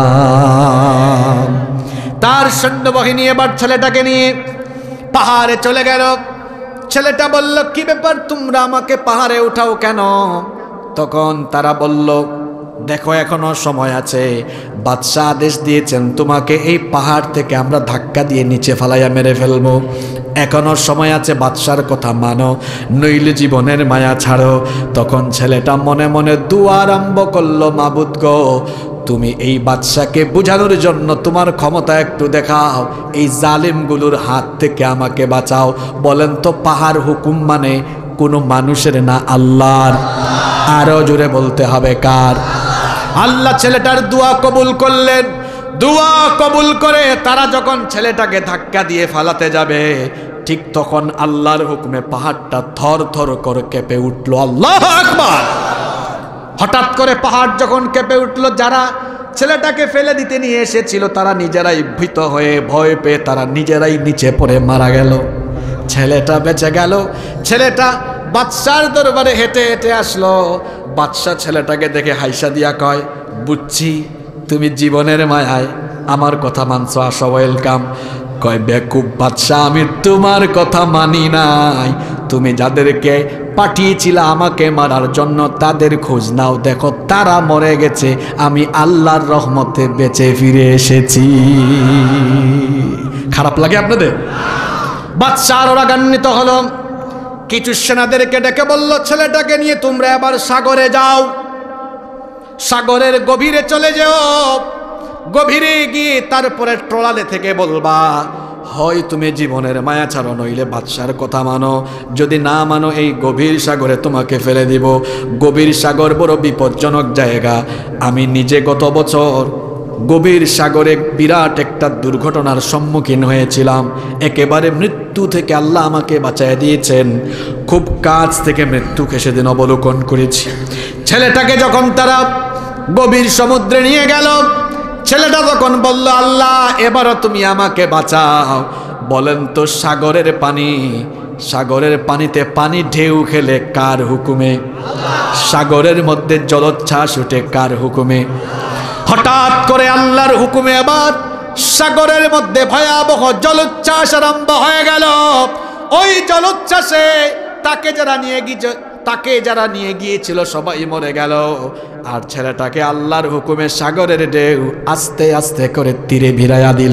তার সৈন্যবাহিনী এবার ছেলেটাকে নিয়ে পাহাড়ে চলে গেল। ছেলেটা বলল, কি ব্যাপার, তোমরা আমাকে পাহাড়ে উঠাও কেন? তখন তারা বলল, দেখো এখনো সময় আছে, বাদশাহ আদেশ দিয়েছেন তোমাকে এই পাহাড় থেকে আমরা ধাক্কা দিয়ে নিচে ফালাইয়া মেরে ফেলবো, এখনো সময় আছে, বাদশার কথা মানো, নইলে জীবনের মায়া ছাড়ো। তখন ছেলেটা মনে মনে দোয়া আরম্ভ করলো, মাবুদ গো, তুমি এই বাদশাকে বুঝানোর জন্য তোমার ক্ষমতা একটু দেখাও, এই জালিমগুলোর হাত থেকে আমাকে বাঁচাও। বলেন তো, পাহাড় হুকুম মানে কোনো মানুষের না, আল্লাহর। আরো জোরে বলতে হবে কার? আল্লাহ ছেলেটার দোয়া কবুল করলেন। দোয়া কবুল করে তারা যখন ছেলেটাকে ধাক্কা দিয়ে ফালাতে যাবে, ঠিক তখন আল্লাহর হুকুমে পাহাড়টা থর থর করে কেঁপে উঠলো। আল্লাহু আকবার! হঠাৎ করে পাহাড় যখন কেঁপে উঠলো, যারা ছেলেটাকে ফেলে দিতে নিয়ে এসেছিল তারা নিজেরাই ভীত হয়ে ভয় পেয়ে তারা নিজেরাই নিচে পড়ে মারা গেল। ছেলেটা বেঁচে গেল। ছেলেটা বাদশার দরবারে হেঁটে হেঁটে আসলো। বাদশা ছেলেটাকে দেখে হাইসা দিয়া কয়, বুঝছি তুমি জীবনের মায়ায় আমার কথা মানছো, আসো, ওয়েলকাম। কয় বেকুব বাদশাহ, আমি তোমার কথা মানি নাই। তুমি যাদেরকে পাঠিয়েছিলে আমাকে মারার জন্য তাদের খোঁজ নাও, দেখো তারা মরে গেছে, আমি আল্লাহর রহমতে বেঁচে ফিরে এসেছি। খারাপ লাগে আপনাদের? বাদশাহ আরো রাগান্বিত হলো, কিছু সেনাদেরকে ডেকে বলল, ছেলেটাকে নিয়ে তোমরা আবার সাগরে যাও, সাগরের গভীরে চলে যাও, গভীরে গিয়ে তারপরে ট্রলারে থেকে বলবা, হয় তুমি জীবনের মায়া ছাড়ো, নইলে বাদশার কথা মানো, যদি না মানো এই গভীর সাগরে তোমাকে ফেলে দিব। গভীর সাগর বড় বিপজ্জনক জায়গা। আমি নিজে গত বছর গভীর সাগরে বিরাট একটা দুর্ঘটনার সম্মুখীন হয়েছিলাম, একেবারে মৃত্যু থেকে আল্লাহ আমাকে বাঁচায় দিয়েছেন। খুব কাছ থেকে মৃত্যুকে সেদিন অবলোকন করেছি। ছেলেটাকে যখন তারা গভীর সমুদ্রে নিয়ে গেল, ছেলেটা তখন বলল, আল্লাহ এবারও তুমি আমাকে বাঁচাও। বলেন তো সাগরের পানি, সাগরের পানিতে পানি ঢেউ খেলে কার হুকুমে? সাগরের মধ্যে জলোচ্ছ্বাস উঠে কার হুকুমে? হঠাৎ করে আল্লাহর হুকুমে আবার সাগরের মধ্যে ভয়াবহ জলোচ্ছ্বাস আরম্ভ হয়ে গেল। ওই জলোচ্ছ্বাসে তাকে যারা নিয়ে গিয়ে তাকে যারা নিয়ে গিয়েছিল সবাই মরে গেল, আর ছেলেটাকে আল্লাহর হুকুমে সাগরের ঢেউ আস্তে আস্তে করে তীরে ভিড়াইয়া দিল।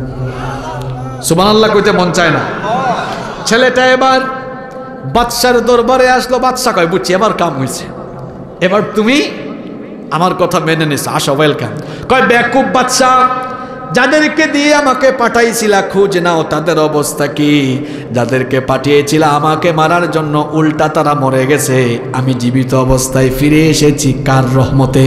সুবহানাল্লাহ কইতে মন চায় না? ছেলেটা এবার বাদশার দরবারে আসলো। বাদশা কয়, বুঝছি এবার কাম হয়েছে, এবার তুমি আমার কথা মেনে নিস, আসো, ওয়েলকাম। কয়, বেকুব বাদশা, যাদেরকে দিয়ে আমাকে পাঠাইছিলা খোঁজ নাও তাদের অবস্থা কি? যাদেরকে পাঠিয়েছিল আমাকে মারার জন্য উল্টা তারা মরে গেছে, আমি জীবিত অবস্থায় ফিরে এসেছি কার রহমতে?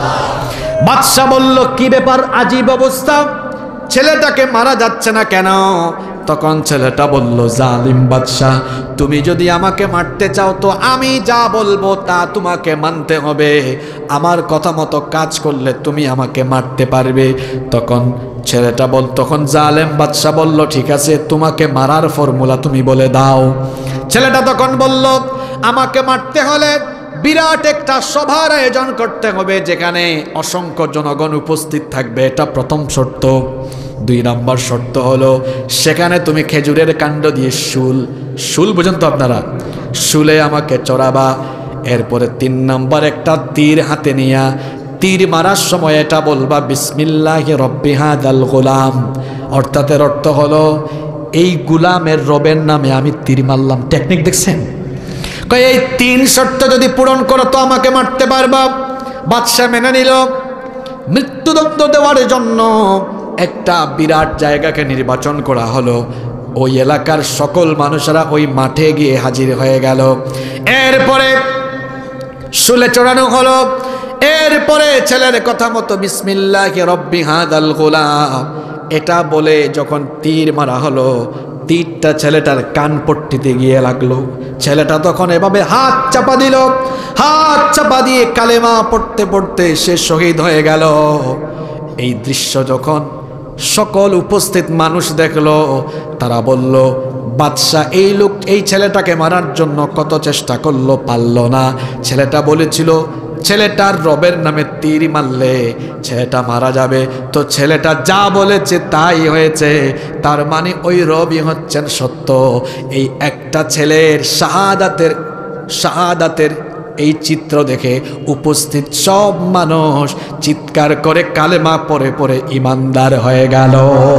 বাদশা বলল, কি ব্যাপার, আজীব অবস্থা, ছেলেটাকে মারা যাচ্ছে না কেন? তখন ছেলেটা বলল, জালিম বাদশা, তুমি যদি আমাকে মারতে চাও তো আমি যা বলবো তা তোমাকে মানতে হবে, আমার কথা মতো কাজ করলে তুমি আমাকে মারতে পারবে। তখন ছেলেটা বল তখন জালেম বাদশা বলল, ঠিক আছে, তোমাকে মারার ফর্মুলা তুমি বলে দাও। ছেলেটা তখন বলল, আমাকে মারতে হলে বিরাট একটা সভার আয়োজন করতে হবে, যেখানে অসংখ্য জনগণ উপস্থিত থাকবে, এটা প্রথম শর্ত। দুই নাম্বার শর্ত হলো সেখানে তুমি খেজুরের কাণ্ড দিয়ে শুল, শুল বুঝেন তো আপনারা, শুলে আমাকে চড়াবা। এরপরে তিন নাম্বার একটা তীর হাতে নিয়া তীর মারার সময় এটা বলবা, বিসমিল্লাহি রব্বি হাদাল গোলাম, অর্থাৎ এর অর্থ হলো এই গুলামের রবের নামে আমি তীর মারলাম। টেকনিক দেখছেন? এই তিন শর্ত যদি পূরণ করো তো আমাকে মারতে পারবা। বাদশা মেনে নিল। মৃত্যুদণ্ড দেওয়ার জন্য একটা বিরাট জায়গাকে নির্বাচন করা হলো। ওই এলাকার সকল মানুষেরা ওই মাঠে গিয়ে হাজির হয়ে গেল। এরপরে শুলে চড়ানো হলো। এরপরে ছেলের কথা মতো বিসমিল্লাহি রব্বি হাদাল গোলাম এটা বলে যখন তীর মারা হলো, তীরটা ছেলেটার কানপট্টিতে গিয়ে লাগলো। ছেলেটা তখন এভাবে হাত চাপা দিল, হাত চাপা দিয়ে কালেমা পড়তে পড়তে সে শহীদ হয়ে গেল। এই দৃশ্য যখন সকল উপস্থিত মানুষ দেখলো, তারা বলল, বাদশা এই লোক এই ছেলেটাকে মারার জন্য কত চেষ্টা করলো, পারল না। ছেলেটা বলেছিল ছেলেটার রবের নামে তীর মারলে ছেলেটা মারা যাবে, তো ছেলেটা যা বলেছে তাই হয়েছে। তার মানে ওই রবই হচ্ছেন সত্য। এই একটা ছেলের শাহাদাতের শাহাদাতের এই চিত্র দেখে উপস্থিত সব মানুষ চিৎকার করে কালেমা পড়ে পড়ে ইমানদার হয়ে গেল।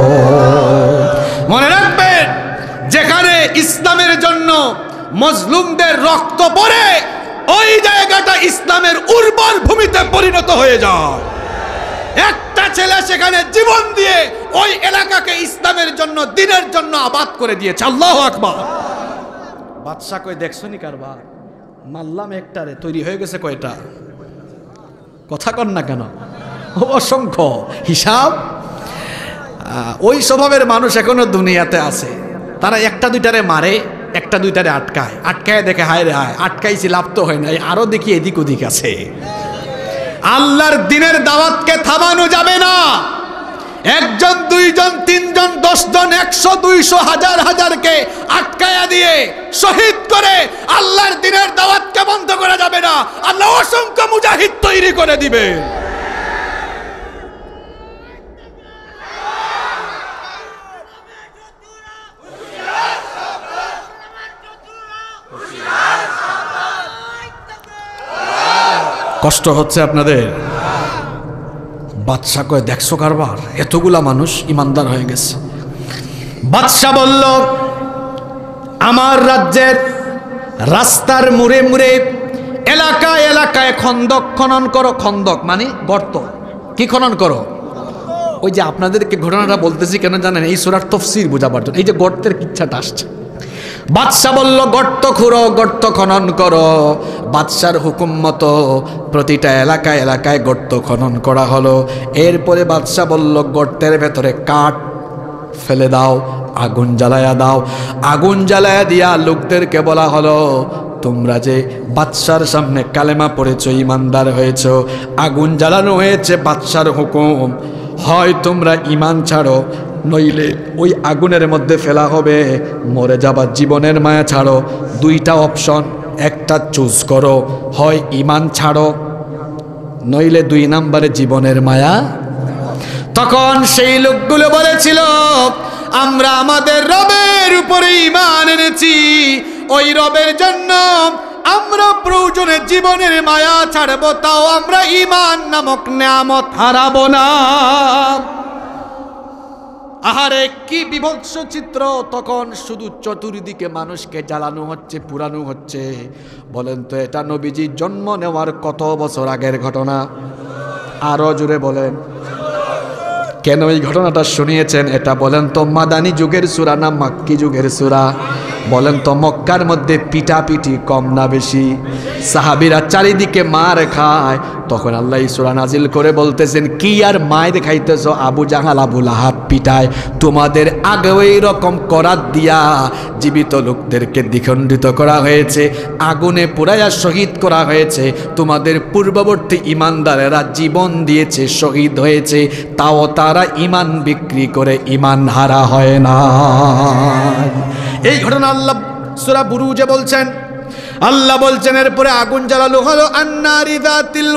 মনে রাখবেন, যেখানে ইসলামের জন্য মজলুমদের রক্ত পড়ে, ওই জায়গাটা ইসলামের উর্বর ভূমিতে পরিণত হয়ে যায়। একটা ছেলে সেখানে জীবন দিয়ে ওই এলাকাকে ইসলামের জন্য, দ্বীনের জন্য আবাদ করে দিয়েছে। আল্লাহু আকবার। বাদশা কই, দেখছনি কারবার, মারলাম একটারে, তৈরি হয়ে গেছে কয়টা? কথা কন না কেন? অসংখ্য হিসাব। ওই স্বভাবের মানুষ এখনো দুনিয়াতে আছে। তারা একটা দুইটারে মারে, একটা দুইটারে আটকায়, আটকায় দেখে হায় রে হায়, আটকাইছি লাভ তো হয় নাই, আরো দেখি এদিক ওদিক আছে। আল্লাহর দ্বীনের দাওয়াতকে থামানো যাবে না। একজন, দুইজন, তিনজন, দশজন, একশো, দুইশো, হাজার হাজারকে আটকায়া দিয়ে শহীদ করে আল্লাহর দ্বীনের দাওয়াতকে বন্ধ করা যাবে না। আল্লাহ অসংখ্য মুজাহিদ তৈরি করে দিবে। কষ্ট হচ্ছে আপনাদের? বাদশা কয়, দেখছো কারবার, এতগুলা মানুষ ইমানদার হয়ে গেছে। বাদশা বলল, আমার রাজ্যের রাস্তার মুড়ে মুড়ে এলাকায় এলাকায় খন্দক খনন করো। খন্দক মানে গর্ত। কি খনন করো? ওই যে আপনাদেরকে ঘটনাটা বলতেছি কেন জানেন? এই সূরার তাফসীর বোঝাবার জন্য। এই যে গর্তের কিচ্ছাটা আসছে, বাদশা বলল গর্ত খুঁড়ো, গর্ত খনন করো। বাদশার হুকুম মতো প্রতিটা এলাকায় এলাকায় গর্ত খনন করা হলো। এরপরে বাদশা বলল, গর্তের ভেতরে কাঠ ফেলে দাও, আগুন জ্বালায়া দাও। আগুন জ্বালায়া দিয়া লোকদেরকে বলা হলো, তোমরা যে বাদশার সামনে কালেমা পড়েছো, ইমানদার হয়েছো, আগুন জ্বালানো হয়েছে বাদশার হুকুম, হয় তোমরা ইমান ছাড়ো, নইলে ওই আগুনের মধ্যে ফেলা হবে, মরে যাবার জীবনের মায়া ছাড়ো। দুইটা অপশন, একটা চুজ করো, হয় ইমান ছাড়ো, নইলে দুই নম্বরে জীবনের মায়া। তখন সেই লোকগুলো বলেছিল, আমরা আমাদের রবের উপরে ঈমান এনেছি, ওই রবের জন্য আমরা প্রয়োজনে জীবনের মায়া ছাড়বো, তাও আমরা ঈমান নামক নিয়ামত হারাবো না। আহারে কি বিভৎস চিত্র! তখন শুধু চতুর্দিকে মানুষকে জ্বালানো হচ্ছে, পুরানো হচ্ছে। বলেন তো, এটা নবীজির জন্ম নেওয়ার কত বছর আগের ঘটনা? আরো জোরে বলেন। কেন এই ঘটনাটা শুনিয়েছেন এটা বলেন তো? মাদানী যুগের সূরা না মাক্কি যুগের সূরা? বলেন তো, মক্কার মধ্যে পিটাপিটি কম না বেশি? সাহাবীরা চারিদিকে মার খায়, তখন আল্লাহ এই সূরা নাজিল করে বলতেছেন, কি আর মায়ের খাইতেছো? আবু জাহাল আবু লাহাব পিটায়, তোমাদের আগেও এইরকম করাত দিয়া জীবিত লোকদেরকে দ্বিখণ্ডিত করা হয়েছে, আগুনে পুরাইয়া শহীদ করা হয়েছে। তোমাদের পূর্ববর্তী ইমানদারেরা জীবন দিয়েছে, শহীদ হয়েছে, তাও তারা ইমান বিক্রি করে ইমান হারা হয় না। এই ঘটনা আল্লাহ সূরা বুরুজে বলছেন। আল্লাহ বলছেন, এরপরে আগুন জ্বালালো হলো, আন্নারি যাতিল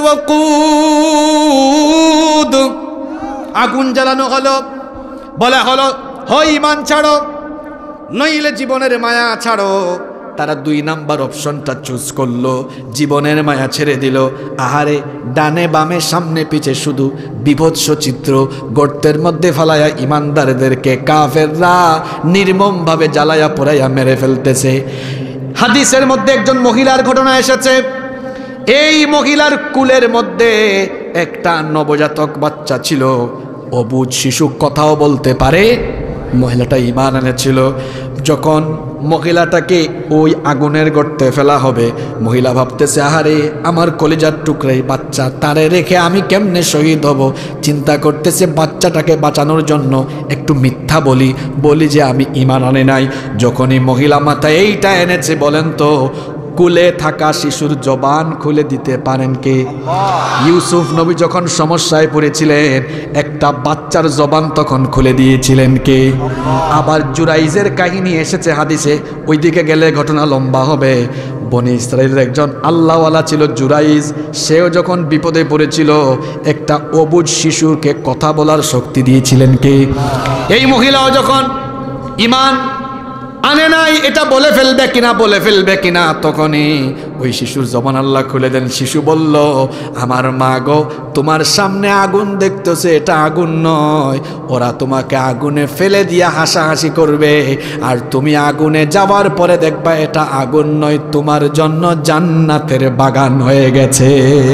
ওয়াকুদ, আগুন জ্বালানো হলো, বলা হলো হয় ইমান ছাড়ো, নইলে জীবনের মায়া ছাড়ো। তারা দুই নাম্বার অপশনটা চুজ করলো, জীবনের মায়া ছেড়ে দিল। আহারে, ডানে বামে সামনে পিছে শুধু বিভৎস চিত্র। গর্তের মধ্যে ফালাইয়া ইমানদারদেরকে কাফেররা নির্মমভাবে জ্বালায়া পোড়াইয়া মেরে ফেলতেছে। হাদিসের মধ্যে একজন মহিলার ঘটনা এসেছে। এই মহিলার কুলের মধ্যে একটা নবজাতক বাচ্চা ছিল, অবুঝ শিশু, কথাও বলতে পারে। মহিলাটা ঈমান এনেছিল। যখন মহিলাটাকে ওই আগুনের গর্তে ফেলা হবে, মহিলা ভাবতেছে, আহারে আমার কলিজার টুকরাই বাচ্চা, তারে রেখে আমি কেমনে শহীদ হব। চিন্তা করতেছে, বাচ্চাটাকে বাঁচানোর জন্য একটু মিথ্যা বলি, বলি যে আমি ঈমান আনি নাই। যখনই মহিলা মাথায় এইটা এনেছে, বলেন তো কুলে থাকা শিশুর জবান খুলে দিতে পারেন কে? ইউসুফ নবী যখন সমস্যায় পড়েছিলেন, একটা বাচ্চার জবান তখন খুলে দিয়েছিলেন কে? আবার জুরাইজের কাহিনী এসেছে হাদিসে, ওইদিকে গেলে ঘটনা লম্বা হবে। বনি ইসরাইলের একজন আল্লাহওয়ালা ছিল জুরাইজ, সেও যখন বিপদে পড়েছিল, একটা অবুঝ শিশুকে কথা বলার শক্তি দিয়েছিলেন কে? এই মহিলাও যখন ঈমান আনে নাই, এটা বলে ফেলবে কিনা বলে ফেলবে কিনা, তখনই ওই শিশুর জবান আল্লাহ খুলে দেন। শিশু বলল, আমার মা গো, তোমার সামনে আগুন দেখতেছে, এটা আগুন নয়, ওরা তোমাকে আগুনে ফেলে দিয়া হাসাহাসি করবে, আর তুমি আগুনে যাওয়ার পরে দেখবা এটা আগুন নয়, তোমার জন্য জান্নাতের বাগান হয়ে গেছে।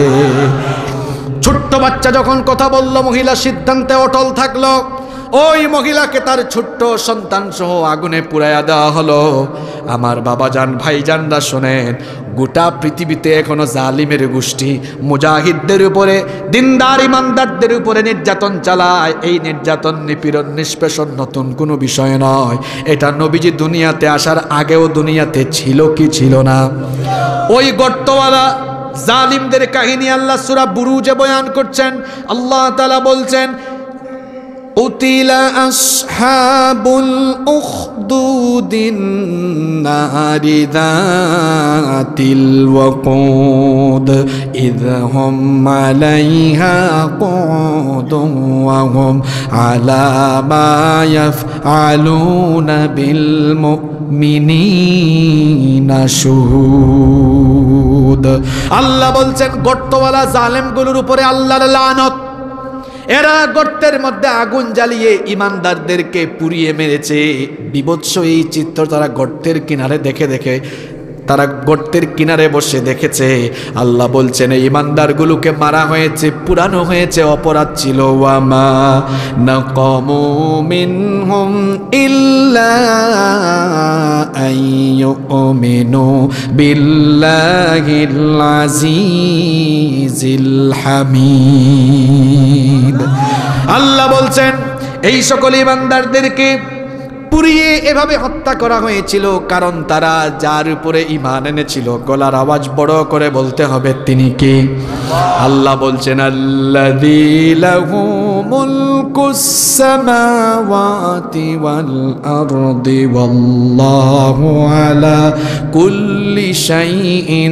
ছোট্ট বাচ্চা যখন কথা বলল, মহিলা সিদ্ধান্তে অটল থাকলো। ওই মহিলাকে তার ছোট্ট সন্তান সহ আগুনে পুড়াইয়া দেওয়া হলো। আমার বাবা জান, ভাই জানরা শোনেন, গোটা পৃথিবীতে এখনো জালিমের গোষ্ঠী মুজাহিদদের উপরে, দিনদার ইমানদারদের উপরে নির্যাতন চালায়। এই নির্যাতন, নিপীড়ন, নিষ্পেষণ নতুন কোনো বিষয় নয়। এটা নবীজি দুনিয়াতে আসার আগেও দুনিয়াতে ছিল কি ছিল না? ওই গর্তওয়ালা জালিমদের কাহিনী আল্লাহ সূরা বুরুজে বয়ান করছেন। আল্লাহ তাআলা বলছেন, قتل أصحاب الأخدود النار ذات الوقود إذ هم عليها قعود وهم على ما يفعلون بالمؤمنين মুমিনিনা শুহুদ। আল্লাহ বলছেন গর্তওয়ালা জালেমগুলোর উপরে আল্লাহর লানত। এরা গর্তের মধ্যে আগুন জ্বালিয়ে ইমানদারদেরকে পুড়িয়ে মেরেছে। বিভৎস এই চিত্র তারা গর্তের কিনারে দেখে দেখে তারা গর্তের কিনারে বসে দেখেছে। আল্লাহ বলছেন এই ইমানদারগুলোকে মারা হয়েছে, পুরানো হয়েছে, অপরাধ ছিল। ওয়ামা নাকামু মিনহুম ইল্লা আইয়ুমিনু বিল্লাহিল আজিজিল হামিদ। আল্লাহ বলছেন এই সকল ইমানদারদেরকে পুড়িয়ে এভাবে হত্যা করা হয়েছিল কারণ তারা যার উপরে ঈমান এনেছিল গলার আওয়াজ বড় করে বলতে হবে তিনি কে। আল্লাহ বলছেন আল্লাযী লাহু মুলকুস সামাওয়াতি ওয়াল আরদি ওয়াল্লাহু আলা কুল্লি শাইইন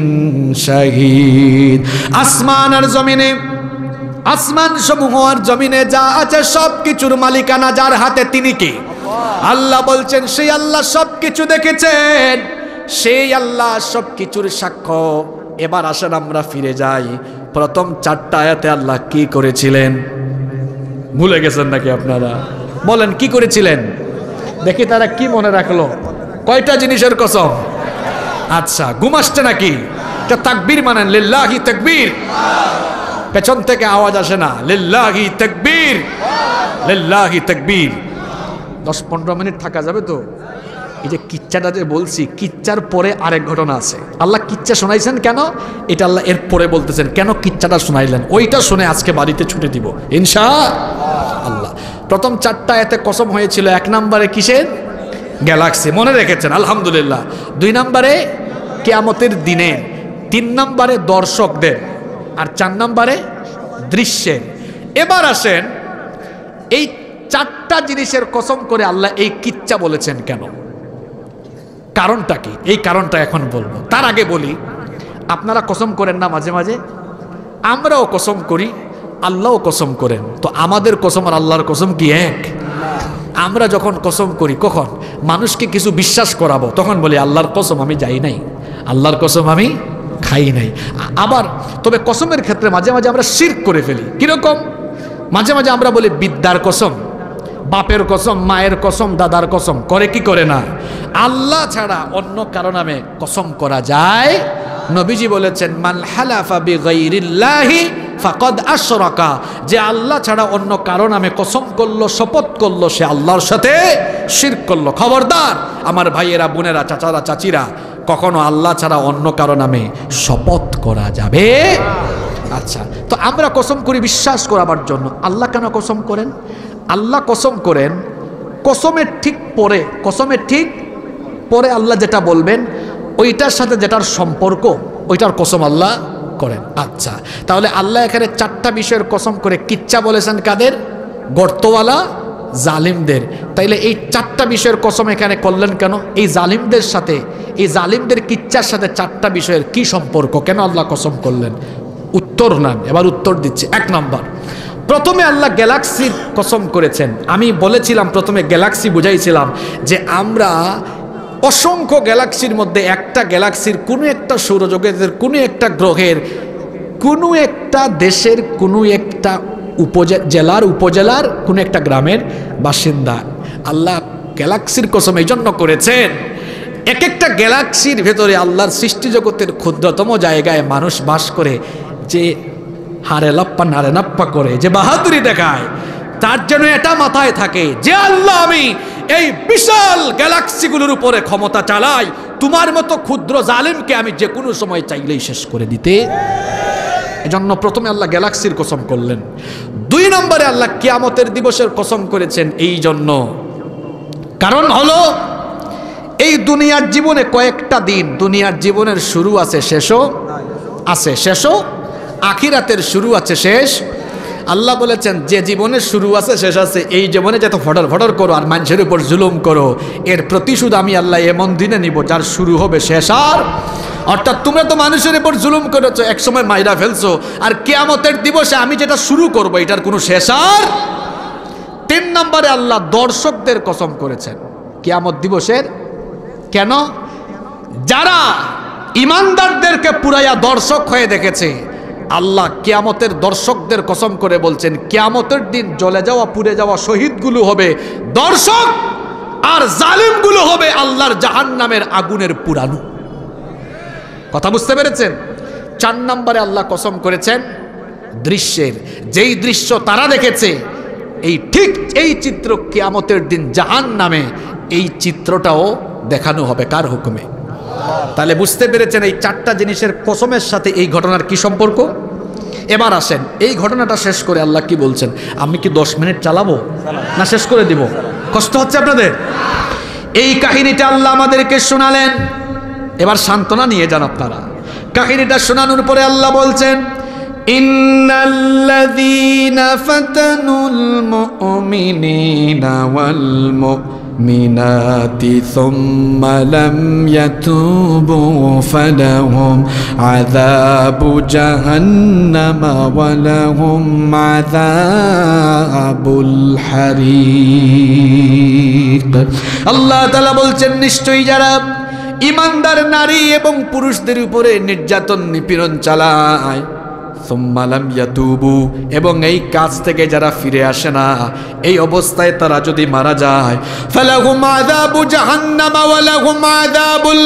শাহীদ। আসমান আর জমিনে, আসমান সমূহ আর জমিনে যা আছে সব কিছুর মালিকানা যার হাতে তিনি কে। আল্লাহ বলছেন সেই আল্লাহ সবকিছু দেখেছেন, সেই আল্লাহ সবকিছুর সাক্ষ্য। এবার আসেন আমরা ফিরে যাই প্রথম চারটা আয়াতে আল্লাহ কি করেছিলেন, ভুলে গেছেন নাকি আপনারা? বলেন কি করেছিলেন দেখি, তারা কি মনে রাখলো? কয়টা জিনিসের কসম? আচ্ছা ঘুম আসছে নাকি? তাকবীর মানেন, লিল্লাহি তাকবীর। পেছন থেকে আওয়াজ আসে না, লিল্লাহি তাকবীর, লিল্লাহি তাকবীর। দশ পনেরো মিনিট থাকা যাবে তো? এই যে কিচ্চাটা যে বলছি, কিচ্চার পরে আরেক ঘটনা আছে। আল্লাহ কিচ্চা শোনাইছেন কেন, এটা আল্লাহ এর পরে বলতেছেন কেন কিচ্চাটা শোনাইলেন, ওইটা শুনে আজকে বাড়িতে ছুটে দিব ইনশাআল্লাহ। প্রথম চারটা এতে কসম হয়েছিল। এক নম্বরে কিসের? গ্যালাক্সি, মনে রেখেছেন আলহামদুলিল্লাহ। দুই নম্বরে কিয়ামতের দিনে, তিন নম্বরে দর্শকদের, আর চার নম্বরে দৃশ্যের। এবার আসেন এই চারটা জিনিসের কসম করে আল্লাহ এই কিচ্চা বলেছেন কেন, কারণটা কি? এই কারণটা এখন বলবো। তার আগে বলি, আপনারা কসম করেন না মাঝে মাঝে? আমরাও কসম করি, আল্লাহও কসম করেন। তো আমাদের কসম আর আল্লাহর কসম কি এক? আমরা যখন কসম করি, কখন মানুষকে কিছু বিশ্বাস করাবো তখন বলি আল্লাহর কসম আমি যাই নাই, আল্লাহর কসম আমি খাই নাই। আবার তবে কসমের ক্ষেত্রে মাঝে মাঝে আমরা শিরক করে ফেলি। কিরকম? মাঝে মাঝে আমরা বলি বিদ্যার কসম, বাপের কসম, মায়ের কসম, দাদার কসম। করে কি করে না? আল্লাহ ছাড়া অন্য কারো নামে কসম করা যায়? নবীজি বলেছেন মান হালাফা বিগাইরিল্লাহি ফাকাদ আশরাকা, যে আল্লাহ ছাড়া অন্য কারো নামে কসম করলো, শপথ করলো, সে আল্লাহর সাথে শিরক করলো। খবরদার আমার ভাইয়েরা, বোনেরা, চাচারা, চাচিরা, কখনো আল্লাহ ছাড়া অন্য কারো নামে শপথ করা যাবে? আচ্ছা, তো আমরা কসম করি বিশ্বাস করাবার জন্য। আল্লাহ কেন কসম করেন? আল্লাহ কসম করেন কসমের ঠিক পরে, কসমের ঠিক পরে আল্লাহ যেটা বলবেন ওইটার সাথে যেটার সম্পর্ক ওইটার কসম আল্লাহ করেন। আচ্ছা, তাহলে আল্লাহ এখানে চারটা বিষয়ের কসম করে কিচ্ছা বলেছেন কাদের? গর্তওয়ালা জালিমদের। তাইলে এই চারটা বিষয়ের কসম এখানে করলেন কেন? এই জালিমদের সাথে, এই জালিমদের কিচ্ছার সাথে চারটা বিষয়ের কি সম্পর্ক, কেন আল্লাহ কসম করলেন? উত্তর নেন, এবার উত্তর দিচ্ছি। এক নম্বর, প্রথমে আল্লাহ গ্যালাক্সির কসম করেছেন। আমি বলেছিলাম প্রথমে গ্যালাক্সি বুঝাইছিলাম যে আমরা অসংখ্য গ্যালাক্সির মধ্যে একটা গ্যালাক্সির কোনো একটা সৌরজগতের কোনো একটা গ্রহের কোনো একটা দেশের কোনো একটা উপজেলার উপজেলার কোনো একটা গ্রামের বাসিন্দা। আল্লাহ গ্যালাক্সির কসম এই জন্য করেছেন, এক একটা গ্যালাক্সির ভেতরে আল্লাহর সৃষ্টি জগতের ক্ষুদ্রতম জায়গায় মানুষ বাস করে, যে হারে লাপ্পা নারে নাপ্পা করে, যে বাহাদুরি দেখায়, তার জন্য এটা মাথায় থাকে যে আল্লাহ আমি এই বিশাল গ্যালাক্সিগুলোর উপরে ক্ষমতা চালাই, তোমার মতো ক্ষুদ্র জালিমকে আমি যে কোনো সময় চাইলেই শেষ করে দিতে। এজন্য প্রথমে আল্লাহ গ্যালাক্সির কসম করলেন। দুই নম্বরে আল্লাহ কিয়ামতের দিবসের কসম করেছেন এই জন্য, কারণ হলো এই দুনিয়ার জীবনে কয়েকটা দিন, দুনিয়ার জীবনের শুরু আছে, শেষও আছে, শেষও আখিরাতের শুরু আছে, শেষ। আল্লাহ বলেছেন যে জীবনের শুরু আছে শেষ আছে, এই জীবনে যত ফটর ফটর করো আর মানুষের উপর জুলুম করো, এর প্রতিশোধ আমি আল্লাহ এমন দিনে নিব যার শুরু হবে শেষ আর। অর্থাৎ তোমরা তো মানুষের উপর জুলুম করেছো, এক সময় মাইরা ফেলছো, আর কিয়ামতের দিবসে আমি যেটা শুরু করব এটার কোনো শেষ আর। তিন নম্বরে আল্লাহ দর্শকদের কসম করেছেন কিয়ামত দিবসের কেন? যারা ইমানদারদেরকে পুরাইয়া দর্শক হয়ে দেখেছে, আল্লাহ কিয়ামতের দর্শকদের কসম করে বলছেন, কিয়ামতের দিন জ্বলে যাওয়া পুড়ে যাওয়া শহীদগুলো হবে দর্শক, আর জালিমগুলো হবে আল্লাহর জাহান্নামের আগুনের পুরানো। কথা বুঝতে পেরেছেন? চার নম্বরে আল্লাহ কসম করেছেন দৃশ্যের, যেই দৃশ্য তারা দেখেছে এই ঠিক এই চিত্র কিয়ামতের দিন জাহান্নামে এই চিত্রটাও দেখানো হবে। কার হুকুমে? তাহলে বুঝতে পেরেছেন এই চারটা জিনিসের কসমের সাথে এই ঘটনার কি সম্পর্ক। এবার আসেন এই ঘটনাটা শেষ করে আল্লাহ কি বলছেন। আমি কি দশ মিনিট চালাবো না শেষ করে দিব? কষ্ট হচ্ছে আপনাদের? এই কাহিনীটা আল্লাহ আমাদেরকে শোনালেন, এবার সান্ত্বনা নিয়ে যান আপনারা। কাহিনীটা শোনানোর পরে আল্লাহ বলছেন, ইন্নাল্লাযীনা ফাতানুল মুমিনিনা ওয়াল মুমিনাতি সুম্মা লাম ইয়াতুবু ফালাহুম আযাবু জাহান্নাম ওয়া লাহুম আযাবুল হারিক। আল্লাহ তাআলা বলছেন, নিশ্চয়ই যারা ইমানদার নারী এবং পুরুষদের উপরে নির্যাতন নিপীড়ন চালায়, সুম্মা লাম ইয়াতুবু, এবং এই কাজ থেকে যারা ফিরে আসে না, এই অবস্থায় তারা যদি মারা যায়, ফালাহুম আযাবু জাহান্নাম ওয়া লাহুম আযাবুল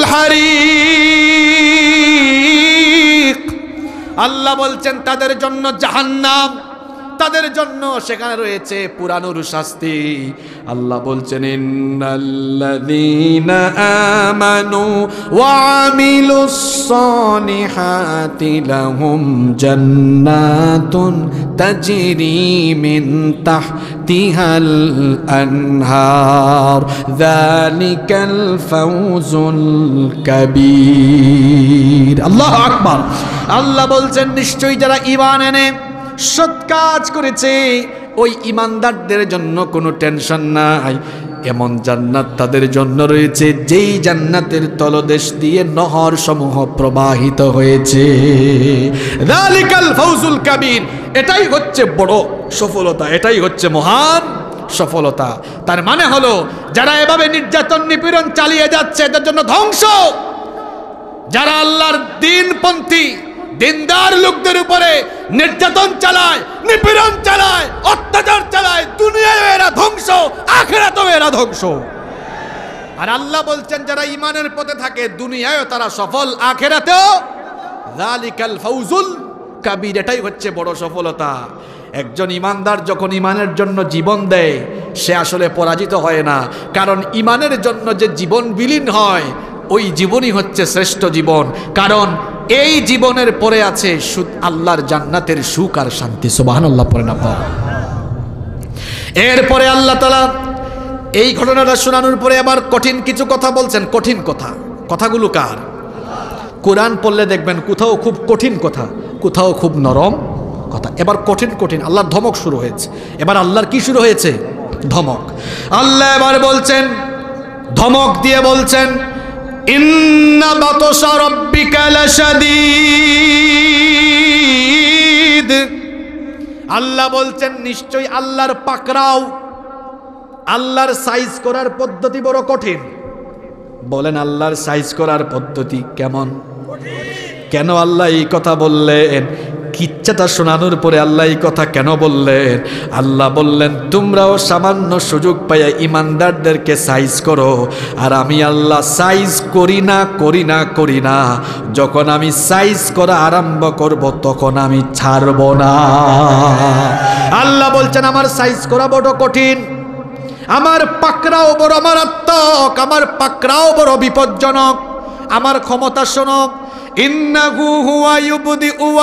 হারিক। আল্লাহ বলছেন তাদের জন্য জাহান্নাম, তাদের জন্য সেখানে রয়েছে পুরানোর শাস্তি। আল্লাহ বলছেন, ইন্নাল্লাযীনা আমানু ওয়া আমিলুস সালিহাতি লাহুম জান্নাতুন তাজরি মিন তাহতিহাল আনহার যালিকাল ফাওজুল কাবীর। আল্লাহু আকবার। আল্লাহ বলছেন, নিশ্চয়ই যারা ঈমান এনে সৎ কাজ করেছে ওই ইমানদারদের জন্য কোনো টেনশন নাই। এমন জান্নাত তাদের জন্য রয়েছে যেই জান্নাতের তলদেশ দিয়ে নহর সমূহ প্রবাহিত হয়েছে। যালিকাল ফাওজুল কাবীর, এটাই হচ্ছে বড় সফলতা, এটাই হচ্ছে মহান সফলতা। তার মানে হলো যারা এভাবে নির্যাতন নিপীড়ন চালিয়ে যাচ্ছে এদের জন্য ধ্বংস। যারা আল্লাহর দ্বীনপন্থী দিনদার লোকদের উপরে নির্যাতন চালায়, নিপীড়ন চালায়, অত্যাচার চালায়, দুনিয়ায় এরা ধ্বংস, আখিরাতেও এরা ধ্বংস। আর আল্লাহ বলছেন যারা ঈমানের পথে থাকে দুনিয়ায়ও তারা সফল, আখিরাতেও। যালিকাল ফাওজুল কাবীর, এটাই হচ্ছে বড় সফলতা। একজন ঈমানদার যখন ঈমানের জন্য জীবন দেয় সে আসলে পরাজিত হয় না, কারণ ঈমানের জন্য যে জীবন বিলীন হয় ওই জীবনই হচ্ছে শ্রেষ্ঠ জীবন। কারণ এই জীবনের পরে আছে আল্লাহর জান্নাতের সুখ আর শান্তি। সুবহানাল্লাহ পড়েন আপনারা। এরপরে আল্লাহ তাআলা এই ঘটনাটা শোনানোর পরে আবার কঠিন কিছু কথা বলছেন। কঠিন কথা, কথাগুলো কার? কোরআন পড়লে দেখবেন কোথাও খুব কঠিন কথা, কোথাও খুব নরম কথা। এবার কঠিন কঠিন আল্লাহর ধমক শুরু হয়েছে। এবার আল্লাহর কি শুরু হয়েছে? ধমক। আল্লাহ এবার বলছেন, ধমক দিয়ে বলছেন, ইন্না বাতশা রাব্বিকা লাশাদীদ। আল্লাহ বলছেন নিশ্চয়ই আল্লাহর পাকড়াও, আল্লাহর সাইজ করার পদ্ধতি বড় কঠিন। বলেন আল্লাহর সাইজ করার পদ্ধতি কেমন? কেন আল্লাহ এই কথা বললেন? কিচ্ছাটা শোনানোর পরে আল্লাহ এই কথা কেন বললেন? আল্লাহ বললেন তোমরাও সামান্য সুযোগ পাইয়া ইমানদারদেরকে সাইজ করো, আর আমি আল্লাহ সাইজ করি না করি না করি না। যখন আমি সাইজ করা আরম্ভ করব তখন আমি ছাড়ব না। আল্লাহ বলছেন আমার সাইজ করা বড় কঠিন, আমার পাকড়াও বড় মারাত্মক, আমার পাকড়াও বড় বিপজ্জনক। আমার ক্ষমতা শোনো, ইন্নাহু হুয়া ইউবদিউ ওয়া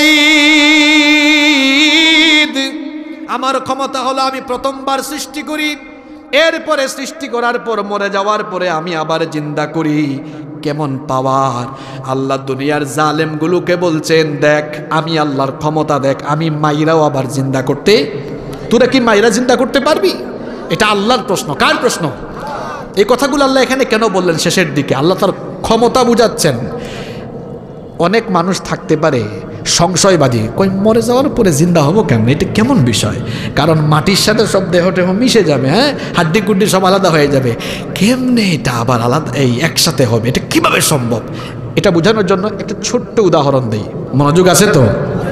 ইউঈদ। আমার ক্ষমতা হলো আমি প্রথমবার সৃষ্টি করি, এরপরে সৃষ্টি করার পর মরে যাওয়ার পরে আমি আবার জিন্দা করি। কেমন পাওয়ার! আল্লাহ দুনিয়ার জালেমগুলোকে বলছেন দেখ আমি আল্লাহর ক্ষমতা দেখ, আমি মাইরাও আবার জিন্দা করতে। তোরা কি মাইরা জিন্দা করতে পারবি? এটা আল্লাহর প্রশ্ন। কার প্রশ্ন? এই কথাগুলো আল্লাহ এখানে কেন বললেন? শেষের দিকে আল্লাহ তার ক্ষমতা বুঝাচ্ছেন। অনেক মানুষ থাকতে পারে সংশয়বাদী, কই মরে যাওয়ার পরে জিন্দা হবো কেমন, এটা কেমন বিষয়? কারণ মাটির সাথে সব দেহ টেহ মিশে যাবে, হ্যাঁ, হাড্ডি কুড্ডি সব আলাদা হয়ে যাবে, কেমনে এটা আবার আলাদা এই একসাথে হবে, এটা কিভাবে সম্ভব? এটা বোঝানোর জন্য একটা ছোট্ট উদাহরণ দিই, মনোযোগ আছে তো?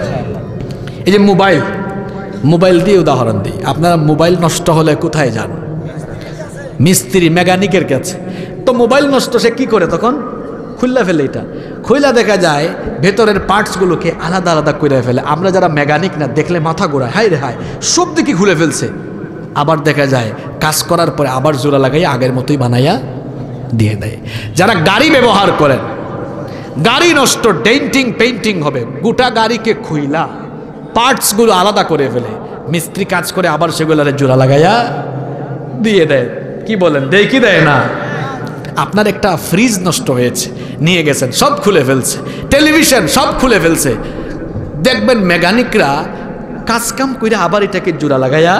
এই যে মোবাইল, মোবাইল দিয়ে উদাহরণ দিই। আপনারা মোবাইল নষ্ট হলে কোথায় যান? মিস্ত্রি, মেকানিকের কাছে। তো মোবাইল নষ্ট, সে কি করে তখন? খুললা ফেলে। এটা খুললা দেখা যায় ভেতরের পার্টসগুলোকে আলাদা আলাদা করে ফেলে। আমরা যারা মেকানিক না, দেখলে মাথা ঘোরায়, হায় রে হায়, সব দিকে খুলে ফেলছে। আবার দেখা যায় কাজ করার পরে আবার জোড়া লাগাই আগের মতোই বানাইয়া দিয়ে দেয়। যারা গাড়ি ব্যবহার করেন, গাড়ি নষ্ট, ডেন্টিং পেইন্টিং হবে, গোটা গাড়িকে খুইলা পার্টসগুলো আলাদা করে ফেলে। মিস্ত্রি কাজ করে আবার সেগুলোরে জোড়া লাগাইয়া দিয়ে দেয়। কি বলেন, দেয় কি দেয় না? আপনার একটা ফ্রিজ নষ্ট হয়েছে, নিয়ে গেছেন, সব খুলে ফেলছে, টেলিভিশন সব খুলে ফেলছে, দেখবেন মেকানিকরা কাজ কাম করে আবার এটাকে জোড়া লাগাইয়া।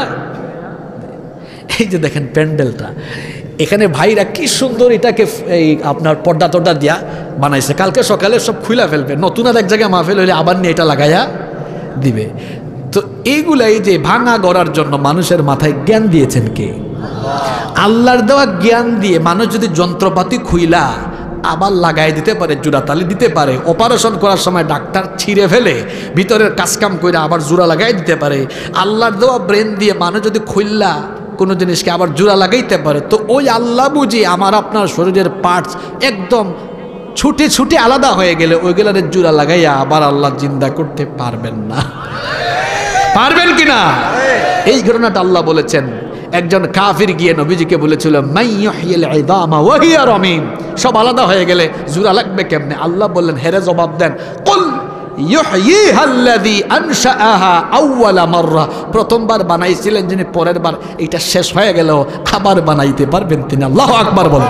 এই যে দেখেন প্যান্ডেলটা, এখানে ভাইরা কি সুন্দর এটাকে এই আপনার পর্দা টর্দা দিয়া বানাইছে, কালকে সকালে সব খুলে ফেলবে, নতুন আর এক জায়গায় মাহফিল হইলে আবার নিয়ে এটা লাগাইয়া দিবে। তো এইগুলাই যে ভাঙা গড়ার জন্য মানুষের মাথায় জ্ঞান দিয়েছেন কে? আল্লাহর দেওয়া জ্ঞান দিয়ে মানুষ যদি যন্ত্রপাতি খুইলা আবার লাগাই দিতে পারে, জোড়াতালি দিতে পারে, অপারেশন করার সময় ডাক্তার ছিঁড়ে ফেলে ভিতরের কাজকাম করে আবার জোড়া লাগাই দিতে পারে, আল্লাহর দেওয়া ব্রেন দিয়ে মানুষ যদি খুইলা কোনো জিনিসকে আবার জোড়া লাগাইতে পারে, তো ওই আল্লাহ বুঝি আমার আপনার শরীরের পার্টস একদম ছুটে ছুটে আলাদা হয়ে গেলে ওইগুলার জোড়া লাগাইয়া আবার আল্লাহ জিন্দা করতে পারবেন না? পারবেন কিনা? এই ঘটনাটা আল্লাহ বলেছেন। একজন কাফির গিয়ে নবীজিকে বলেছিল, মাইয়ুহিল ইদামা ওয়া হিয়া রামিম, সব আলাদা হয়ে গেলে জোড়া লাগবে কেমনে? আল্লাহ বললেন, হেরে জবাব দেন, কুল ইউহয়িহাল্লাযী আনশাআহা আউওয়ালা মাররা, প্রথমবার বানাইছিলেন যিনি, পরের বার এটা শেষ হয়ে গেল আবার বানাইতে পারবেন তিনি। আল্লাহু আকবার বলেন।